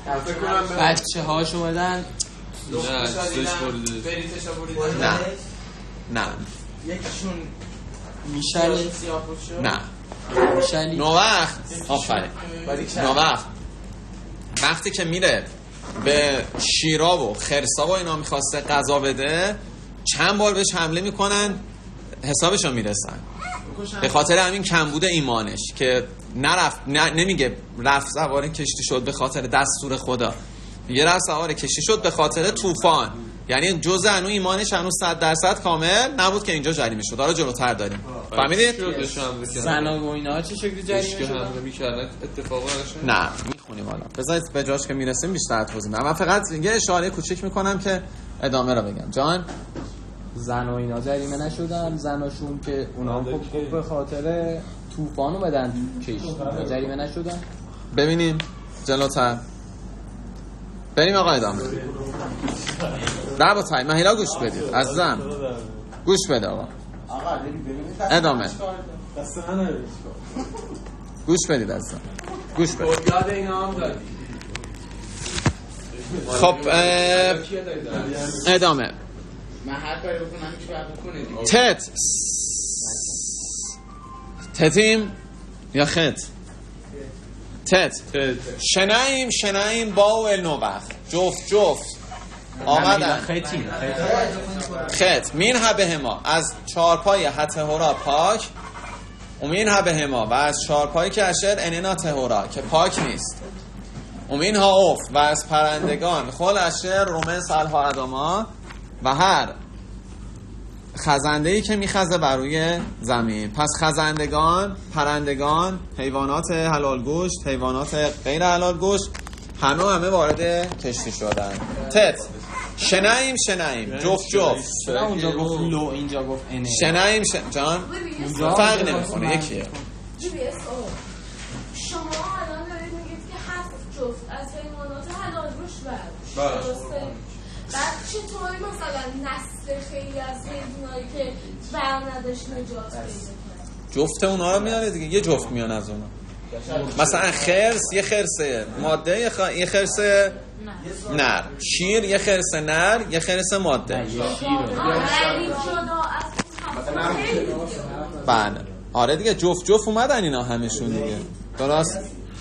بچه هاش اومدن نه نه یکیشون میشلی نه میشلی نووخت آفرین نووخت وقتی که میره به شیرا و خرسا و اینا میخواسته غذا بده چند بار بهش حمله میکنن حسابش رو میرسن. به خاطر همین کمبود ایمانش که نرفت نه نمیگه رفت سوار کشتی شد به خاطر دستور خدا یه رفت سوار کشتی شد به خاطر طوفان. یعنی جزء انو ایمانش هنوز صد درصد کامل نبود که اینجا جریمه شد. حالا جلوتر داریم فهمیدید؟ زنا و اینا چه شکلی جریمه شد؟ اتفاقا نه میخونیم حالا بذارید به جاش که میرسیم بیشتر توضیح میدم. من فقط یه اشاره کوچیک میکنم که ادامه رو بگم. جان زن و اینا جریمه نشدن زناشون که اونا خب به خاطر طوفان اومدن کشتی جریمه نشدن. ببینیم جلوتر بریم آقا ادامه در با تایی مهیلا گوش بدید عزیزم گوش بده آقا ادامه گوش بدید عزیزم گوش بده. یاد اینا هم دادی. خب ادامه. من هر کاری بکنم چی باید بکنه؟ تت تتیم یا خط؟ تت. شنایم شنایم با و النوبخ جفت جفت آمدن خطیم خط مین هبه ما از چارپای هتهورا پاک امین هبه ما و از چارپای که اشر انینا تهورا که پاک نیست امین ها اوف و از پرندگان خل اشر رومس الها اداما و هر خزنده‌ای که میخزه بر روی زمین. پس خزندگان، پرندگان، حیوانات حلال گوشت، حیوانات غیر حلال گوشت همه همه وارد کشتی شدن. تت شنایم شنایم جفت جفت. چرا اونجا گفت لو اینجا گفت انه؟ شنایم شن... جان فرق نمیکنه یکیه. شما الان دارید میگید که هفت جفت از حیوانات حلال گوشت بر درسته؟ بعد چطوری مثلا نسل خیلی از حیوانایی که بر نداشت نجات پیدا کنه؟ جفت اونا رو میاره دیگه، یه جفت میان از اونا. مثلا خرس یه خرس ماده، یه, خ... یه خرس نر. شیر یه خرس نر، یه خرس ماده. یعنی جدا از بله آره دیگه جفت جفت اومدن اینا همشون دیگه. درست؟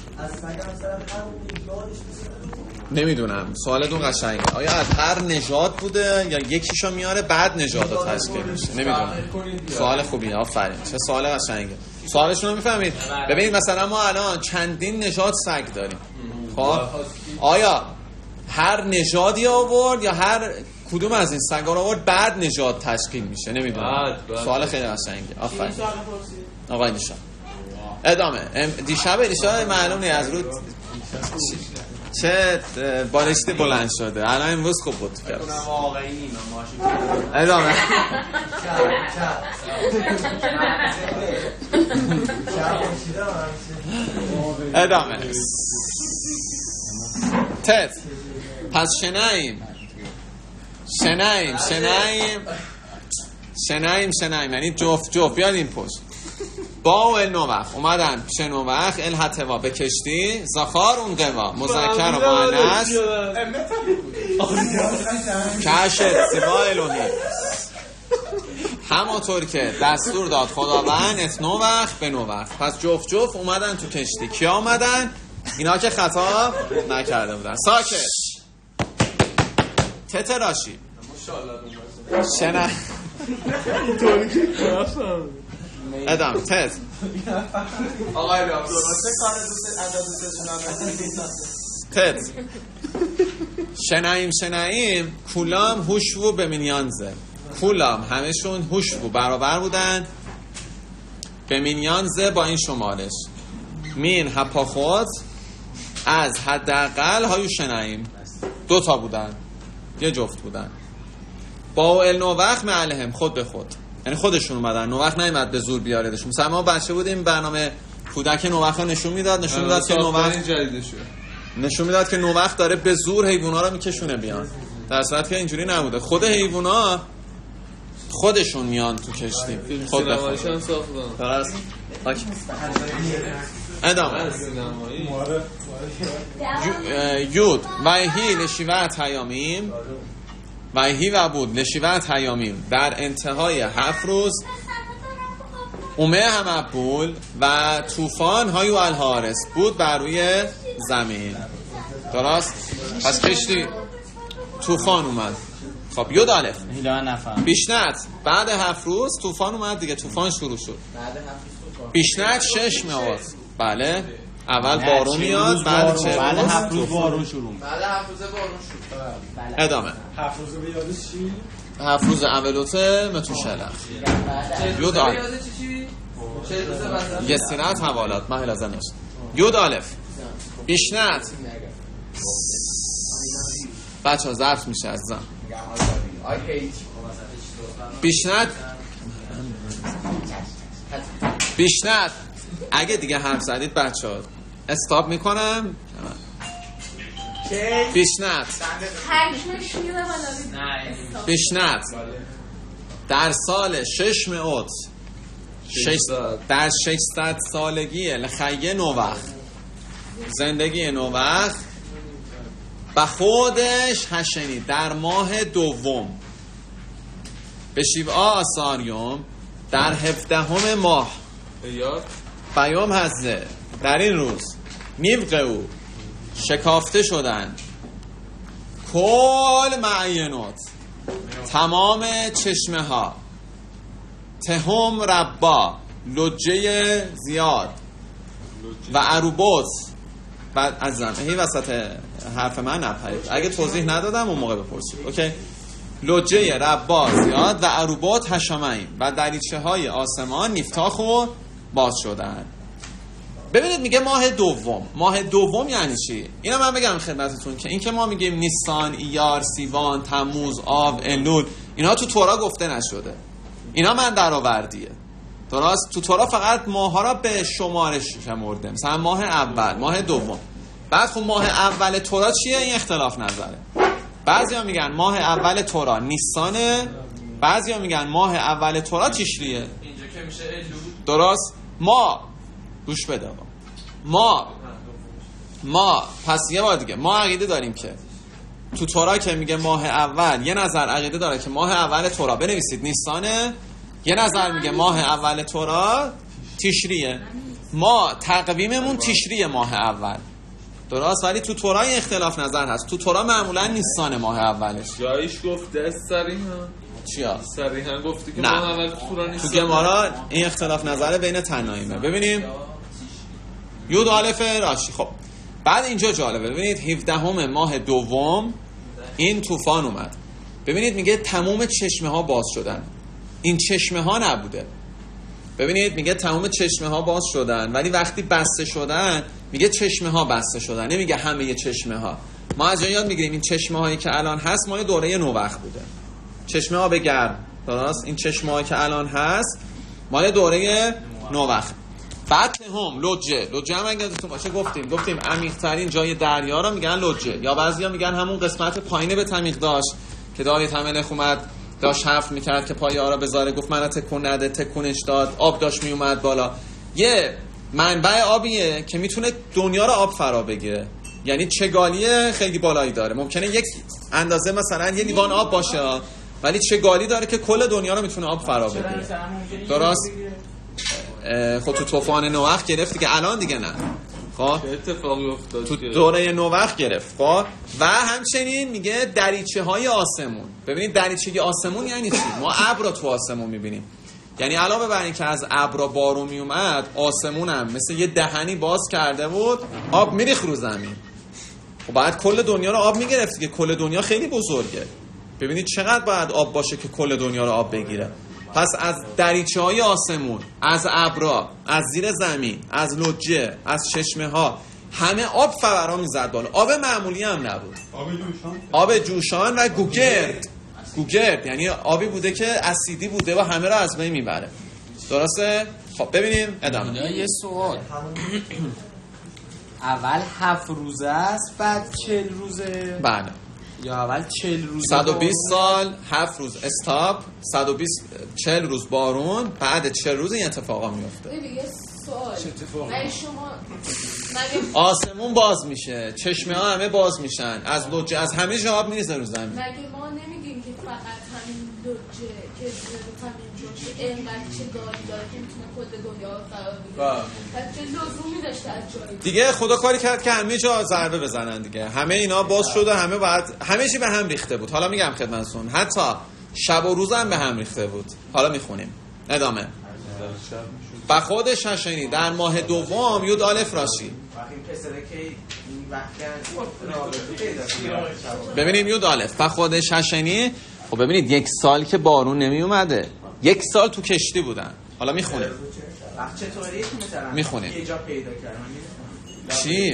نمیدونم سوالتون قشنگه. آیا از هر نژاد بوده یا یکیشو میاره بعد نژاد رو تشکیل میشه؟ نمیدونم. سوال خوبیه، آفرین. چه سوال قشنگه. سوالشون رو میفهمید؟ ببینید مثلا ما الان چندین نژاد سگ داریم. خب آیا هر نژادی آورد یا هر کدوم از این سگا رو آورد بعد نژاد تشکیل میشه؟ نمیدونم. سوال خیلی قشنگه. آفرین. آقای نیشا ادامه. دیشب دیشب معلوم نیست از رو چه بالشتی بلند شده. الان امروز خوب بود کرد. ادامه. ادامه. تت پس شنایم شنایم شنایم شنایم شنایم یعنی جفت جفت. بیاد این پشت. با و النوخ اومدن پیش نوخ الحتوا به کشتی زخار اون قوا مذکر و مؤنث کشت سبا الهی همونطور که دستور داد خداوند ات نوخ به نوخ. پس جفت جفت اومدن تو کشتی. کیا اومدن؟ اینا که خطا نکرده بودن. ساکت. تتراشی شنه ادام تت آقای بیام چه کار دوست عدد دوستشون تت شنایم شنایم کولام هوشو به مینیانزه. کولام همشون هوشو برابر بودن به مینیانزه با این شمارش مین هپا خود از حداقل هایو شنایم دو تا بودن، یه جفت بودن. با النوخ معلهم خود به خود یعنی خودشون اومدن. نوخ نیومد به زور بیاردشون. مثلا ما بچه بودیم برنامه کودک نوخ رو نشون میداد نشون میداد که نوخ نشون میداد که نوخ داره به زور حیوونا رو میکشونه بیان، در صورتی که اینجوری نبوده. خود حیوونا خودشون میان تو کشتی. خود به خود درست. ادامه. یود وحی لشیوت هیامیم وحی و بود لشیوت هیامیم در انتهای هفت روز اومه همبول و طوفان های و الحارس بود بر روی زمین. درست؟ پس کشتی طوفان اومد. خب یود الف بیشنت بعد هفت روز طوفان اومد دیگه. طوفان شروع شد بیشنت شش میاد. بله اول بارون میاد بعد چه بعد هفت روز بارون شروع بعد هفت روز بارون شروع. ادامه. هفت روز به یادش چی؟ هفت روز اولوته متوشلخ یود الف یه سینت حوالات محل از نشت. یود الف بیشنت بچه ها ظرف میشه از زن بیشنت بیشنت اگه دیگه حرف زدید بچه ها استاپ میکنم. بیشنت بیشنت در سال شش مئات در ششصد سالگی لخیه نوخ زندگی نوح و خودش هشنی در ماه دوم به شیوه آساریوم در هفدهم ماه بیام هزه در این روز نیوقه او شکافته شدن کل معینات تمام چشمه ها تهم ربا لجه زیاد و عروبوت بعد عزیزم هی وسط حرف من نپرید اگه توضیح ندادم اون موقع بپرسید اوکی لجه ربا زیاد و عروبوت هشمین و دریچه های آسمان نیفتاخ و باز شدن. ببینید میگه ماه دوم. ماه دوم یعنی چی؟ اینا من بگم خدمتتون که این که ما میگیم نیسان، ایار، سیوان، تموز، آب، الول اینا تو تورا گفته نشده. اینا من درآوردیه. درست؟ تو تورا فقط ماها را به شمارش شمرده. مثلا ماه اول، ماه دوم. بعد خب ماه اول تورا چیه؟ این اختلاف نظره. بعضیا میگن ماه اول تورا نیسانه، بعضیا میگن ماه اول تورا تشریعه. اینجا که میشه الول. درست؟ ما گوش بده ما ما پس یه بار دیگه ما عقیده داریم که تو تورا که میگه ماه اول یه نظر عقیده داره که ماه اول تورا بنویسید نیسانه، یه نظر میگه ماه اول تورا تشریعه. ما تقویممون تشریع ماه اول درست، ولی تو تورا این اختلاف نظر هست. تو تورا معمولا نیسان ماه اولش. جایش گفته صریحا چیا؟ صریحا گفتی که نه. ماه اول تورا نیسان. تو گمارا این اختلاف نظر بین تنایمه. ببینیم یود آلف راشی. خب بعد اینجا جالبه ببینید هفدهم ماه دوم این طوفان اومد. ببینید میگه تمام چشمه ها باز شدن. این چشمه ها نبوده. ببینید میگه تمام چشمه ها باز شدن، ولی وقتی بسته شدن میگه چشمه ها بسته شدن، نمیگه همه چشمه ها. ما از جایی یاد میگیریم این چشمه هایی که الان هست مال دوره نوح بوده. چشمه آب گرم درست، این چشمه هایی که الان هست مال دوره نوح. بعد هم لجه لجه هم اگه یادتون باشه گفتیم گفتیم عمیق ترین جای دریا رو میگن لجه، یا بعضیا میگن همون قسمت پایینه به عمیق داشت که داوید هملخ اومد داشت حرف میکرد که پای آرا بذاره، گفت منو تکون نده، تکونش داد، آب داشت میومد بالا. یه منبع آبیه که میتونه دنیا رو آب فرا بگیره، یعنی چگالی خیلی بالایی داره. ممکنه یک اندازه مثلا یه لیوان آب باشه ولی چگالی داره که کل دنیا رو میتونه آب فرا بگیره. درست؟ خب تو طوفان نوح گرفت دیگه، الان دیگه نه. خب اتفاقی افتاد تو دوره نوح گرفت. خب و همچنین میگه دریچه های آسمون. ببینید دریچه آسمون یعنی چی؟ ما ابر تو آسمون میبینیم، یعنی علاوه بر این که از ابر بارون میومد آسمون هم مثل یه دهنی باز کرده بود، آب میریخت رو زمین. خب بعد کل دنیا رو آب میگرفت که کل دنیا خیلی بزرگه. ببینید چقدر باید آب باشه که کل دنیا رو آب بگیره. پس از دریچه های آسمون، از ابرا، از زیر زمین، از لجه، از چشمه ها، همه آب فورا میزد بالا. آب معمولی هم نبود، آب جوشان آب جوشان و گوگرد. گوگرد یعنی آبی بوده که اسیدی بوده و همه را از بین میبره. درسته؟ خب ببینیم ادامه. یه سوال اول هفت روزه است بعد چهل روزه؟ بله. یا اول چهل روزه صد و بیست سال هفت روز استاپ، صد و بیست چهل روز بارون، بعد چهل روز این اتفاقا میفته. ببین یه سوال مگه شما مگه آسمون باز میشه، چشمه ها همه باز میشن، از لجه از همه جا آب میریزه رو زمین. مگه ما نمیگیم که فقط همین لجه که همین جوشه اینقدر چه داری داره که میتونه کل دنیا رو فرا بگیره؟ پس چه لزومی داشته از جایی دیگه خدا کاری کرد که همه جا ضربه بزنن دیگه. همه اینا باز شده، همه بعد همه چی به هم ریخته بود. حالا میگم خدمتتون حتی شب و روز هم به هم ریخته بود. حالا میخونیم ادامه. و خودش هشنی در ماه دوم یود آلف راشی. ببینیم یود آلف و خودش هشنی. خب ببینید یک سال که بارون نمی اومده، یک سال تو کشتی بودن. حالا میخونیم چطوری مثلا میخونیم یه جا پیدا کردن چی؟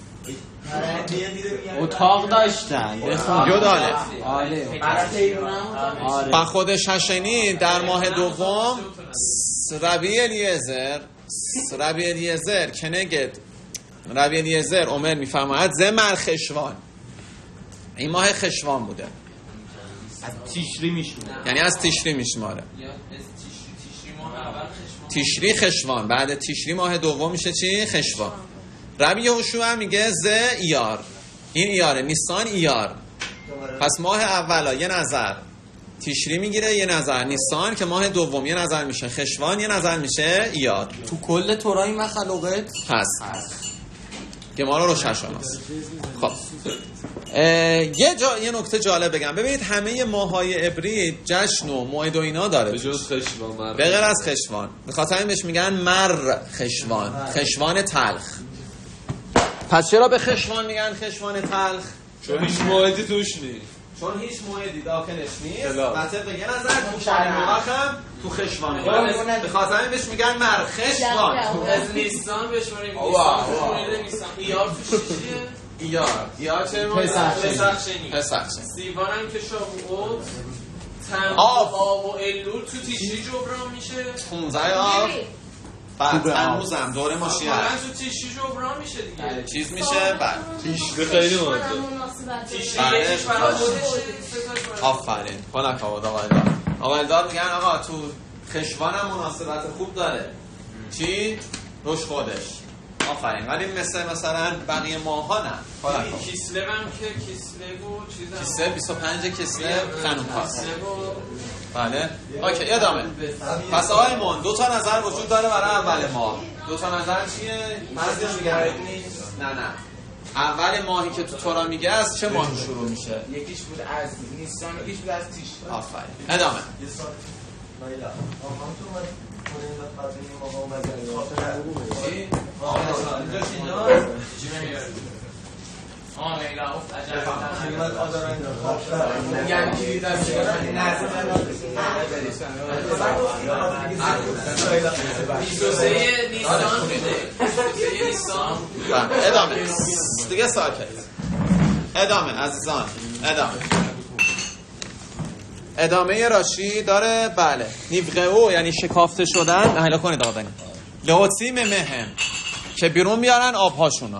اتاق داشتن یود آلف. آره و خودش هشنی در ماه دوم ربی الیعزر ربی الیعزر کنگد ربی الیعزر عمر میفرماید زمر خشوان، این ماه خشوان بوده، از تیشری میشونه، یعنی از تیشری میشماره. تیشری خشوان، بعد تیشری ماه دوم میشه چی؟ خشوان. ربی یهوشوع میگه ز ایار، این ایاره، نیسان ایار. پس ماه اولا یه نظر تیشری میگیره، یه نظر نیسان، که ماه دوم یه نظر میشه خشوان، یه نظر میشه ایار. تو کل تورا این مخلوقات هست که ما رو روشن شناس. خب یه جا یه نکته جالب بگم. ببینید همه ماهای عبری جشن و موعد و اینا داره به جز خشوان، به غیر از خشوان. به خاطر این بهش میگن مر خشوان، خشوان تلخ. پس چرا به خشوان میگن خشوان تلخ؟ چون هیچ موعدی توش نیست، چون هیچ موعدی داخلش نیست. الا. مثلا به یه نظر تو شهر هم تو خشوانه. به خاطر این بهش میگن مر خشوان. از نیسان بشماریم، نیسان تو مورد نیسان. ایار توش چیه؟ ایار ایار چه مورد؟ پسخشنی. پسخشنی. سیوان هم که شاوعوت، تم آب. آب و الول تو تیشی جبران میشه. پونزده آب بعد تموزم دوره ماشیه کاملا تو تیشی جبران میشه دیگه. چیز میشه بعد به خیلی مهمه. تیشی بله. یکیش برای خودشه، ستاش برای آفرین کلک آباد آقایدار. آقایدار میگن آقا تو خشوان هم مناسبت خوب داره. چی؟ روش خودش. آفرین. ولی مثل مثلا بقیه ماها نه. کلک آباد. کیسلو هم که کیسلو و چیز هم کیسه بیست و پنج کیسه خانوم پاس. کیسلو و بله. اوکی ادامه. پس آقای من دو تا نظر وجود داره برای اول ماه. دو تا نظر چیه؟ بعضی میگن نه نه. اول ماهی که تو تورا میگه از چه ماهی شروع میشه؟ یکیش بود از نیسان، یکیش بود از تیش. آفرین. ادامه. آه میلا افت عجب یعنی چی دست بیست و سه نیسان بوده. بیست و سه نیسان. ادامه. دیگه ساکت. ادامه عزیزان. ادامه. ادامه راشی داره. بله. نیفقهو یعنی شکافته شدن. احلا کنید آقا بنید. لحوتیم مهم که بیرون بیارن آبهاشونا.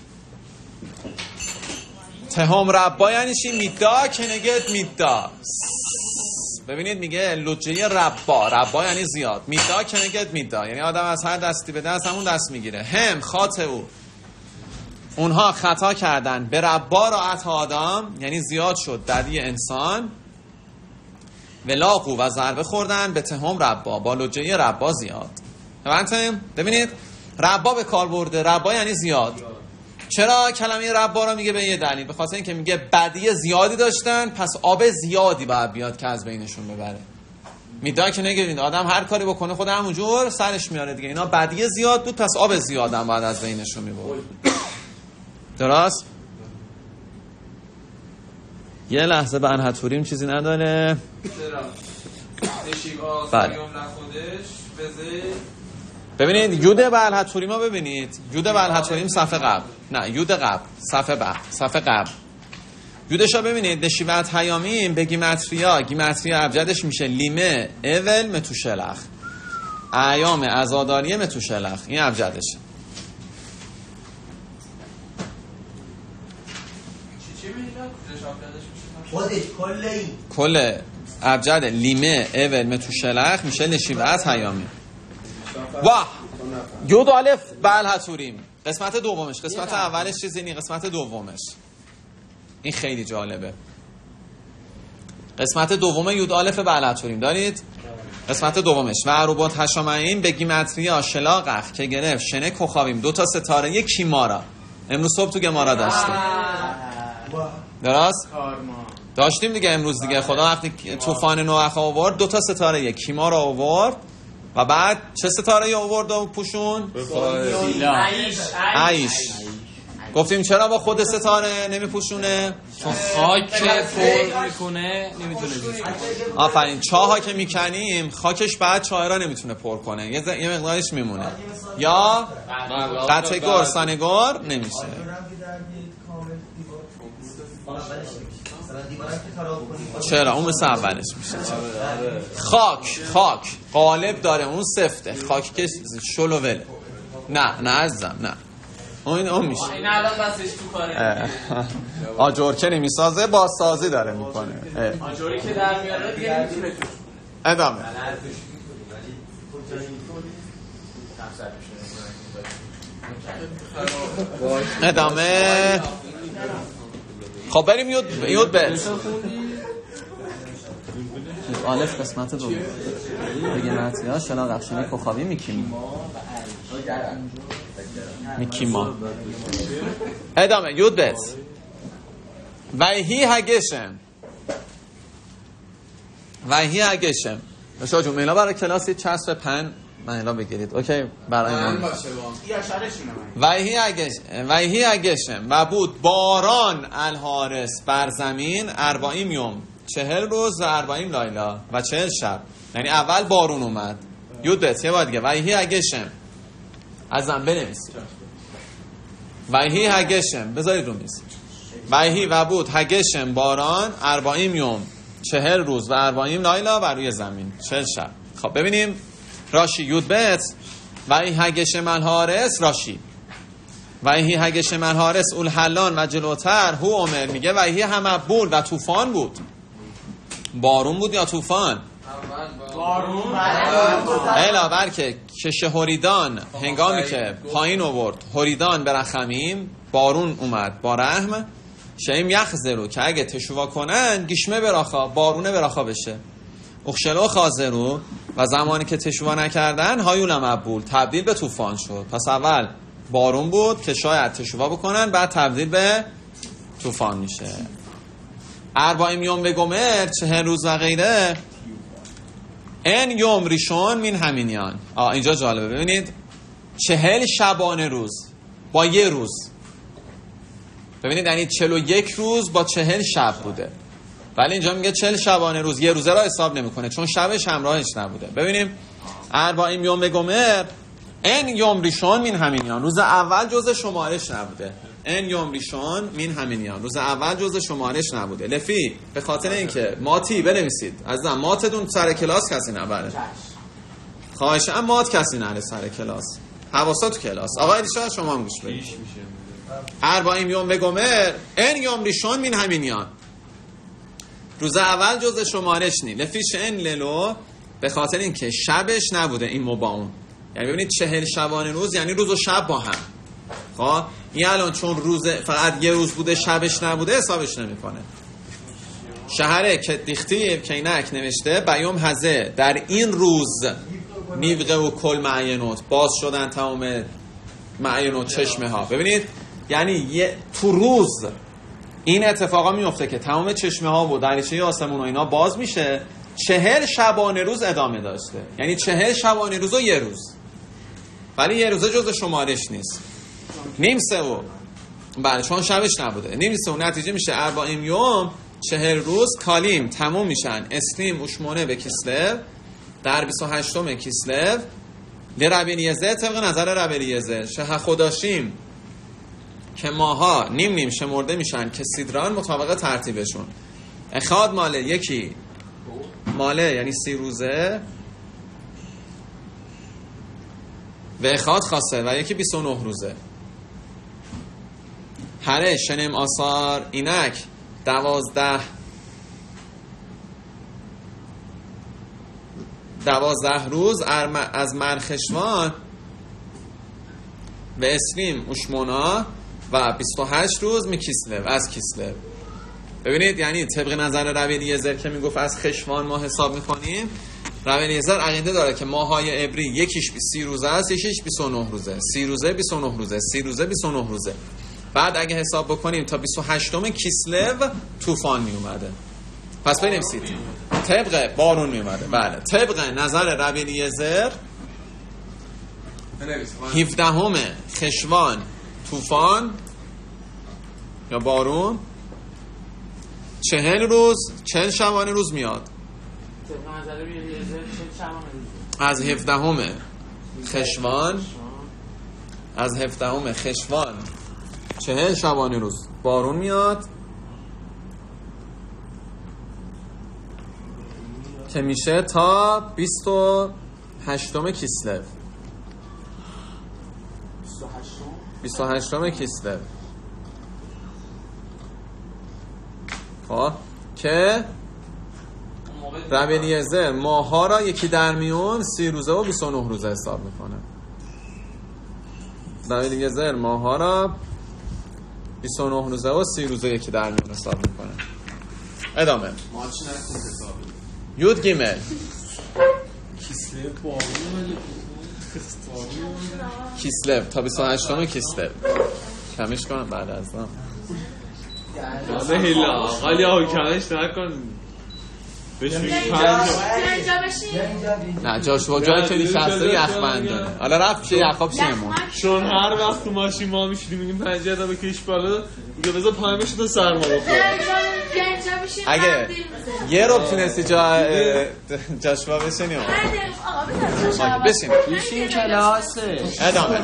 تهم ربا یعنی چی؟ میدا کنگت میدا. ببینید میگه لجه ربا. ربا یعنی زیاد. میدا کنگت میدا یعنی آدم از هر دستی به دست همون دست میگیره. هم خاطه او اونها خطا کردن به ربا را عطا آدم یعنی زیاد شد بدی انسان. ولاقو و ضربه خوردن به تهم ربا با لجه ربا زیاد. ببینید ربا به کار برده. ربا یعنی زیاد. چرا کلمه ربا را میگه؟ به یه دلیل. به خاطر اینکه میگه بدی زیادی داشتن پس آب زیادی باید بیاد که از بینشون ببره. میدا که نگیرید آدم هر کاری بکنه خود همونجور سرش میاره دیگه. اینا بدی زیاد بود پس آب زیاد هم باید از بینشون میبره. درست؟ یه لحظه به انحتوریم چیزی نداره. بله. ببینید یود بلحتوریم ها ببینید. یود بلحتوریم صفحه قبل. نه یود قبل صفحه بعد صفحه قبل. یودش ها ببینید. نشیوت هیامیم به گیمتریا. گیمتریا ابجدش میشه لیمه اول متوشلخ. ایام عزاداری متوشلخ. این ابجدشه. خودش کل این کل ابجد لیمه اول متوشلخ میشه نشیوت هیامیم. واه یود الف بلحتوریم. قسمت دومش. قسمت اولش چیزی نی. قسمت دومش این خیلی جالبه. قسمت دوم یود الف بلحتوریم دارید. قسمت دومش و عروبات هشامعین به گیمتریا شلاقخ که گرفت شنه کخاویم دو تا ستاره یک کیمارا. امروز صبح تو گمارا داشتیم. درست؟ داشتیم دیگه امروز دیگه. خدا وقتی طوفان نوح آورد دو تا ستاره یک کیمارا آورد و بعد چه ستاره آورد و پوشون؟ عیش عیش. گفتیم چرا با خود ستاره نمی پوشونه؟ چون خاک پر میکنه نمیتونه زیست. آفرین. چاه ها که میکنیم خاکش بعد چاه را نمیتونه پر کنه. یه, ز... یه مقدارش میمونه. یا قطع گرسانگور نمیشه. چرا؟ اون مثل اولش میشه. خاک خاک قالب داره اون سفته. خاک که شلووله. نه نه عزیزم نه. اون اون میشه. این الان بسش تو کاره. آجر که نمیسازه با سازی داره میکنه. آجوری که در میاره دیگه نمیتونه تو. ادامه. ادامه. خب بریم یود یود بت آلف قسمت دوم بگه نتی ها شلا رخشنه کخاوی میکیم میکیما. ادامه یود بت ویهی هگشم ویهی هگشم. بسیار جون میلا برای کلاسی چسب پن میلا بگیرید اوکی برای من ویهی هگشم ویهی هگشم و بود باران الحارس بر زمین اربعین یوم چهل روز و اربعین لایلا و چهل شب. یعنی اول بارون اومد یود بت یه بار دیگه ویهی هگشم ازم بنویسید ویهی هگشم بذارید رو میز ویهی و بود هگشم باران اربعین یوم چهل روز و اربعین لایلا و روی زمین چهل شب. خب ببینیم راشی یود بت ویهی هگشم الحارس راشی ویهی هگشم الحارس اول حلان و جلوتر هو عمر میگه ویهی هم بول و طوفان بود. بارون بود یا طوفان؟ بارون. الا برکه کشه هوریدان هنگامی که پایین آورد هوریدان برخمیم بارون اومد با رحم شیم یخزرو که اگه تشوا کنن گشمه براخا بارونه براخا بشه اخشلو خازرو و زمانی که تشوا نکردن هایول مبول تبدیل به طوفان شد. پس اول بارون بود که شاید تشوا بکنن بعد تبدیل به طوفان میشه. اربعین یوم به گمر چهل روز و غیره این یوم ریشون مین همینیان. آه اینجا جالبه ببینید چهل شبانه روز با یه روز ببینید یعنی چهل و یک روز با چهل شب بوده ولی اینجا میگه چهل شبانه روز یه روزه را حساب نمیکنه چون شبش همراهش نبوده. ببینیم اربعین یوم به گمر این یوم ریشون مین همینیان روز اول جز شمارش نبوده این یوم ریشون مین همینیان روز اول جز شمارش نبوده. لفی به خاطر اینکه ماتی بنویسید عزیزم ماتتون سر کلاس کسی نبره خواهشم مات کسی نره سر کلاس حواسا تو کلاس. آقای دیشا شما هم گوش بدید اربعین یوم به گمر این یوم ریشون مین همینیان روز اول جز شمارش نی لفیش این للو به خاطر اینکه شبش نبوده این مباون یعنی ببینید چهل شبانه روز یعنی روز و شب با هم. خب این الان چون روز فقط یه روز بوده شبش نبوده حسابش نمیکنه. شهره که دیختی که اینک نوشته بیوم هزه در این روز نیوقه و کل معینوت باز شدن تمام معینوت چشمه ها. ببینید یعنی یه تو روز این اتفاقا میفته که تمام چشمه ها و دریچه آسمون و اینا باز میشه. چهل شبانه روز ادامه داشته یعنی چهل شبانه روز و یه روز ولی یه روزه جز شمارش نیست. نیم سه و بله چون شبش نبوده نیم سه و نتیجه میشه اربعین یوم چهل روز کالیم تموم میشن اسلیم اشمونه به کسلو در بیست و هشتم کسلو لربیلیزه طبق نظر ربیلیزه شه خداشیم که ماها نیم نیم شمرده میشن که سیدران مطابق ترتیبشون اخاد ماله یکی ماله یعنی سی روزه و اخاد خاصه و یکی بیست و نه روزه. هره شنم آثار اینک دوازده دوازده روز از مرخشوان و اسلیم اشمونا و بیست و هشت روز می کسلو از کسلو. ببینید یعنی طبق نظر ربیلیزر که میگفت از خشوان ما حساب میکنیم ربیلیزر عقیده داره که ماهای عبری یکیش سی روزه است یکیش بیست و نه روزه سی روزه بیست و نه روزه سی روزه بیست و نه روزه بعد اگه حساب بکنیم تا بیست و هشتم کسلو طوفان می اومده. پس بنویسید طبق بارون می اومده بله طبق نظر ربیلیزر هفدهم خشوان طوفان یا بارون چهل روز چهل شبانه روز میاد از هفدهم خشوان از هفدهم خشوان چهل شبانه روز بارون میاد که میشه تا بیست و هشتم کسلو بیست و هشتم کسلو خب که ربیلیزر ماها را یکی در میون سی روزه و بیست و نه روزه حساب میکنه. در دیگه زر ماها را بیست و نه روزه و سی روزه یکی در میون حساب میکنه. ادامه یود گیمل کیسلو تا بیست و هشتم کیسلو کمش کنم بعد از دام نه هیلا قالی آقا کمش نکن بهش میگی پنج نه جاشوا جای که نشسته یخ بند داره حالا رفت چه یخاب شیمون چون هر وقت تو ماشین ما میشیدیم میگیم پنجه دا بکش بالا میگه بذار پایین بشه تا سرما بخوره اگه یه رو تونستی جا جاشوا بشینیم بشین بشین کلاسه ادامه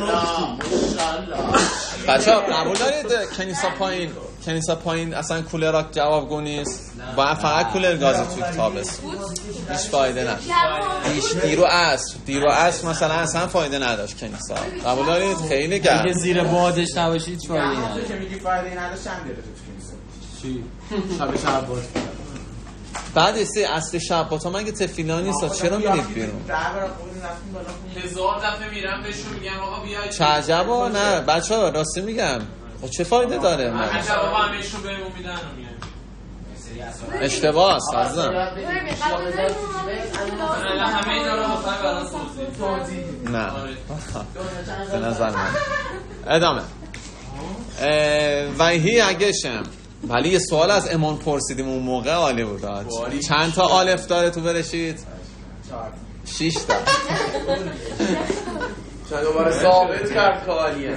بچه ها قبول دارید کنیسا پایین کنیسا پایین اصلا کولر جوابگو نیست باید فقط کولر گازی توی تابستون هیچ فایده نه هیچ دیرو عصر دیرو عصر مثلا اصلا فایده نداشت کنیسا قبول دارید خیلی گرم اگه زیر بادش نباشید فایده نداره که میگی فایده نداشت هم داره تو کنیسا چی؟ شب شب باز بعد ایسته اصل شب با تا مگه تفیلانی نیستا چرا میرید بیرون هزار دفعه میرم بهشون میگم آقا بیاید چه عجبا نه بچه ها راستی میگم چه فایده داره من عجب آقا همهشون بهمون میدن و میگن اشتباه است عزیزم من همه اینا رو مطمئن برام توضیح نه به نظر من ادامه ویهی اگشم ولی یه سوال از امان پرسیدیم اون موقع عالی بود چند تا آلف داره تو برشید؟ شیش تا چند دوباره ثابت کرد کالیه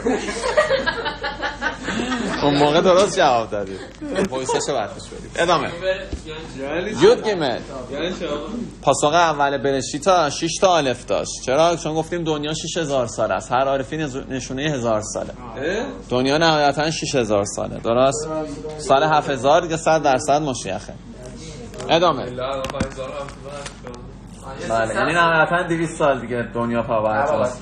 اون موقع درست جواب دادید وایساشو برتش بدید ادامه یود گیمل پاسخ اول برشیتا شش تا آلف داشت چرا؟ چون گفتیم دنیا شش هزار سال است هر عارفی نشونه هزار ساله دنیا نهایتا شش هزار ساله درست؟ سال هفت هزار دیگه صد درصد مشیخه ادامه بله یعنی نهایتا دویست سال دیگه دنیا پاورد است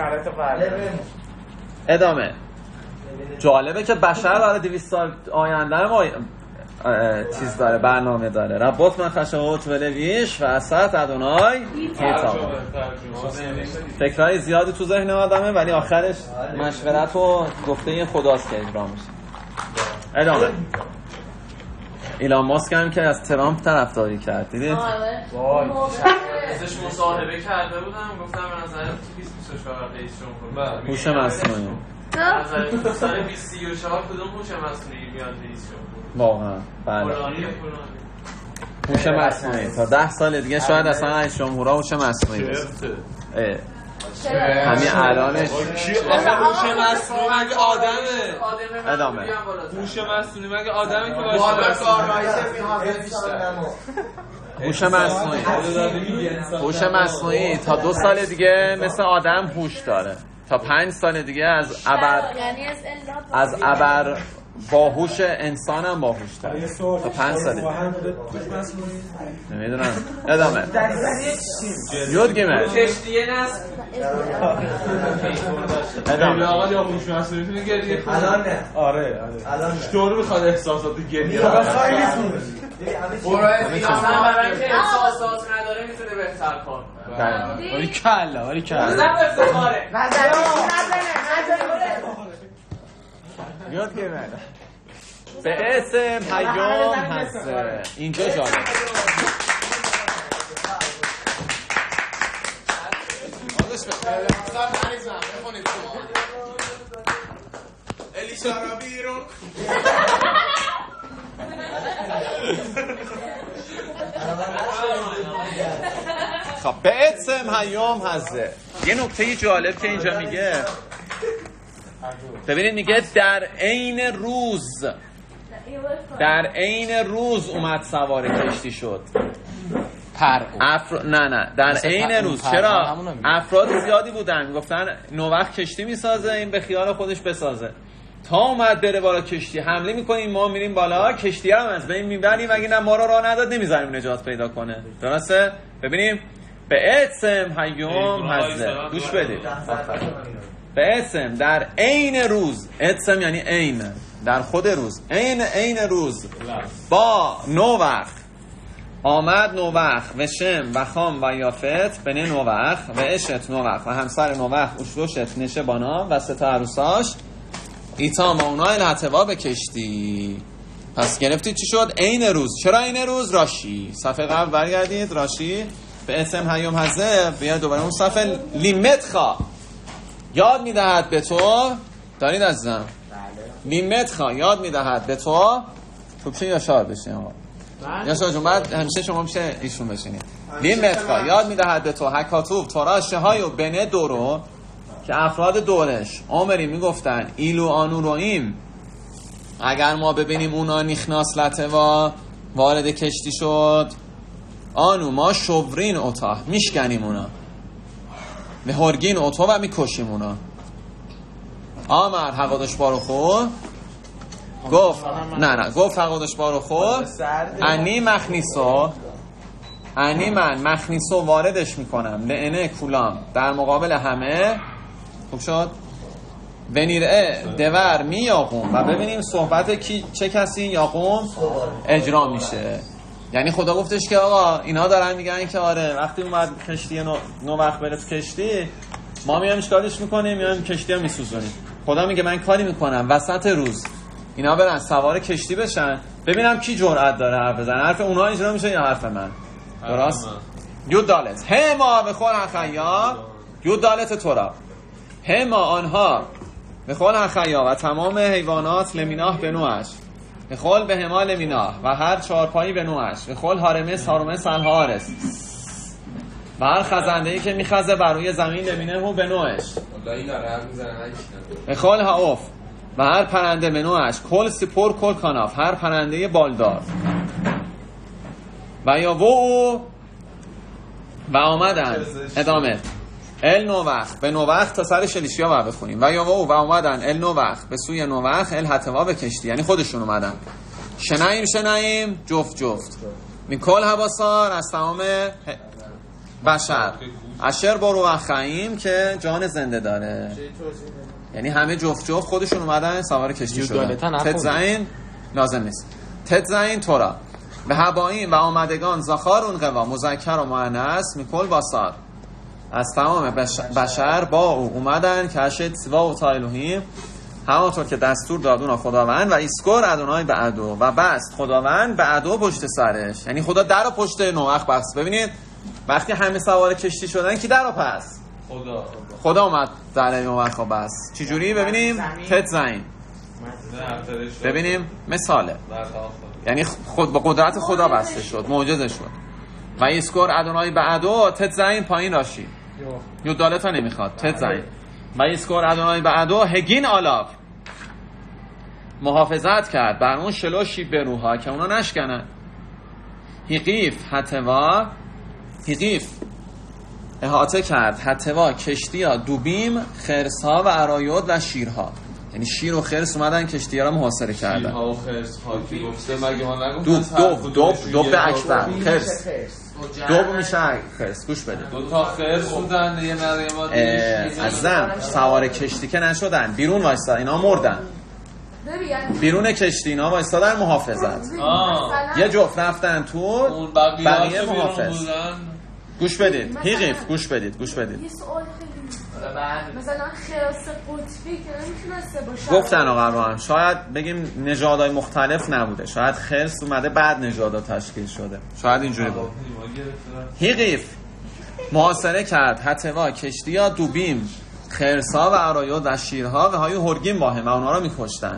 ادامه جالبه که بشر برای دویست سال آینده ما چیز داره برنامه داره ربط من خشوات ولویش و اسات ادونای کتاب فکرهای زیادی تو ذهن آدمه ولی آخرش مشورت و گفته خداست که اجرا میشه ادامه ایلان ماسک هم که از ترامپ طرفداری کرد دیدید؟ وای ازش مصاحبه کرده بودم گفتم به نظر تو بیست و چهار رئیس جمهور هوش مصنوعی نظر سال بیست و چهار کدوم هوش مصنوعی میاد رئیس جمهور واقعا بله هوش مصنوعی تا ده سال دیگه شاید اصلا رئیس جمهورها هوش مصنوعی بشه همین الانش هوش مصنوعی مگه آدمه ادامه هوش مصنوعی مگه آدمه که باشه بالا کارمایز بیشتر هوش مصنوعی هوش مصنوعی تا دو سال دیگه مثل آدم هوش داره تا پنج سال دیگه از ابر از ابر باهوش انسان هم باهوش تره تا پنج سال دیگه نمیدونم ادامه یود گیمه کشتیه نصب ادامه آقا یا هوش مصنوعی میتونه گریه کنه الان نه آره الان چطور میخواد احساسات گریه خیلی برای اصلا برای اینکه احساسات نداره میتونه بهتر کار کنه ولی کلا ولی کلا نظر افتخاره یاد گیمه به اسم حیام هست اینجا جالب الیشا را بیرون خب به اسم حیام هست یه نکته جالب که اینجا میگه ببینید میگه در عین روز در عین روز اومد سوار کشتی شد پر افر... نه نه در عین روز چرا افراد زیادی بودن میگفتن نووقت کشتی میسازه این به خیال خودش بسازه تا اومد بره بالا کشتی حمله میکنیم ما میریم بالا کشتی هم از بین میبریم اگه نه ما رو راه نداد نمیذاریم نجات پیدا کنه درسته ببینیم به اسم حیوم هزه گوش بدید به اسم در عین روز اسم یعنی عین در خود روز عین عین روز با نو وقت آمد نووخ و شم و خام و یافت بنه نووخ و اشت نووخ و همسر نووخ اشلوشت نشه بانا و ستا عروساش ایتا ما اونای الهتوا به کشتی. پس گرفتید چی شد؟ عین روز. چرا عین روز؟ راشی. صفحه قبل برگردید. راشی به اسم هیوم هزه. بیاد دوباره اون صفحه. لیمتخا یاد میدهد به تو. دارید عزیزم؟ لیمتخا یاد میدهد به تو. توبشه یا شاد بشین آقا یا شاد جون بعد همیشه شما میشه ایشون بشینید. لیمتخا یاد میدهد به تو حکاتوب تراشه های و بنه دورو که افراد دورش عمری میگفتن ایلو آنو رویم اگر ما ببینیم اونا نیخناس لطوا وارد کشتی شد آنو ما شورین اوتا میشکنیم اونا به هرگین اوتا و میکشیم اونا. آمر حقادش بارو خو گفت نه نه گفت حقادش بارو خو انی مخنیسو انی من مخنیسو واردش میکنم لعنه کولام در مقابل همه. خوب شد؟ ونیره دور می یاقوم و ببینیم صحبت کی چه کسی یاقوم اجرا میشه. یعنی خدا گفتش که آقا اینا دارن میگن که آره وقتی اومد کشتی نو, نو وقت بره تو کشتی ما میام چیکارش میکنیم میام کشتی رو میسوزونیم. خدا میگه من کاری میکنم وسط روز اینا برن سوار کشتی بشن ببینم کی جرأت داره حرف بزنه. حرف اونا اجرا میشه یا حرف من؟ درست؟ یود دالت هما به خور خیا یود دالت تورا هما آنها به خول خیا و تمام حیوانات لمیناه به نوعش به خول به هما لمیناه و هر چارپایی به نوعش به خول هارمس هارمس الهارس و هر خزندهی که میخزه بر روی زمین لمینه هو به نوعش به خول هاوف و هر پرنده به نوعش کل سپور کل کاناف هر پرنده بالدار و یا و و آمدن ادامه ال نووخ به نووخ تا سر شلیشیا باید بخونیم و یا و و آمدن ال نووخ به سوی نووخ ال حتوا به کشتی یعنی خودشون اومدن. شنعیم شنعیم جفت جفت میکل هواسار از تمام بشر اشر بارو و خییم که جان زنده داره یعنی همه جفت جفت خودشون اومدن سوار کشتی شدن. تت زین لازم نیست. تت زین تورا به هباییم و آمدگان زخار اون قوا مذکر و مؤنث میکل باسار از تمام بشر با او اومدن که اشت و او تایلوهیم همانطور که دستور دادونا خداوند و ایسکور ادونای به عدو و بست خداوند به عدو پشت سرش یعنی خدا در و پشت نوح بست. ببینید وقتی همه سوار کشتی شدن کی در و پس؟ خدا خدا اومد در نوح بست. چی جوری؟ ببینیم تت زین ببینیم مثاله یعنی خود با قدرت خدا بسته شد معجزه شد و ایسکور ادونای به عدو تت زین پایین راشی یو دالتا نمیخواد تت زین و ایسکور ادونای به عدو هگین آلاف محافظت کرد بر اون شلوشی بروها که اونا نشکنن. هیقیف حتوا هیقیف احاطه کرد حتوا کشتی ها دوبیم خرس ها و عرایود و شیرها یعنی شیر و خرس اومدن کشتی ها رو محاصره کردن. شیرها و خرس ها که گفته مگه ما نگفتن دوب دوب دوب دوب اکبر خرس دوب میشه خرس. گوش بده دو تا خرس بودن یه نره ما عزیزم سوار کشتی که نشدن بیرون وایستادن اینا مردن بیرون کشتی اینا وایستادن محافظت یه جفت رفتن تو بقیه محافظ. گوش بدید هیقیف گوش بدید گوش بدید مثلا خرس قطبی که نمیتونسته باشه گفتن آقا هم شاید بگیم نژادهای مختلف نبوده شاید خرس اومده بعد نژادها تشکیل شده شاید اینجوری بود. هیقیف محاصره کرد حتوا کشتی ها دوبیم خرسا و عرایود و شیرها و های هرگین باهم و اونها رو میکشتن.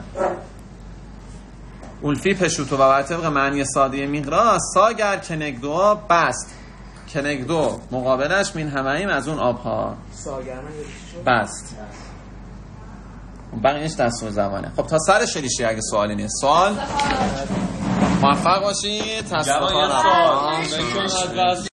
اولفی پشوتو و طبق معنی ساده میقرا ساگر کنگدو بست کنگدو مقابلش من همه‌ایم از اون آبها بست بقیهش دستور زبانه. خب تا سر شلیشی اگه سوالی نیست سوال موفق باشید. تصدیق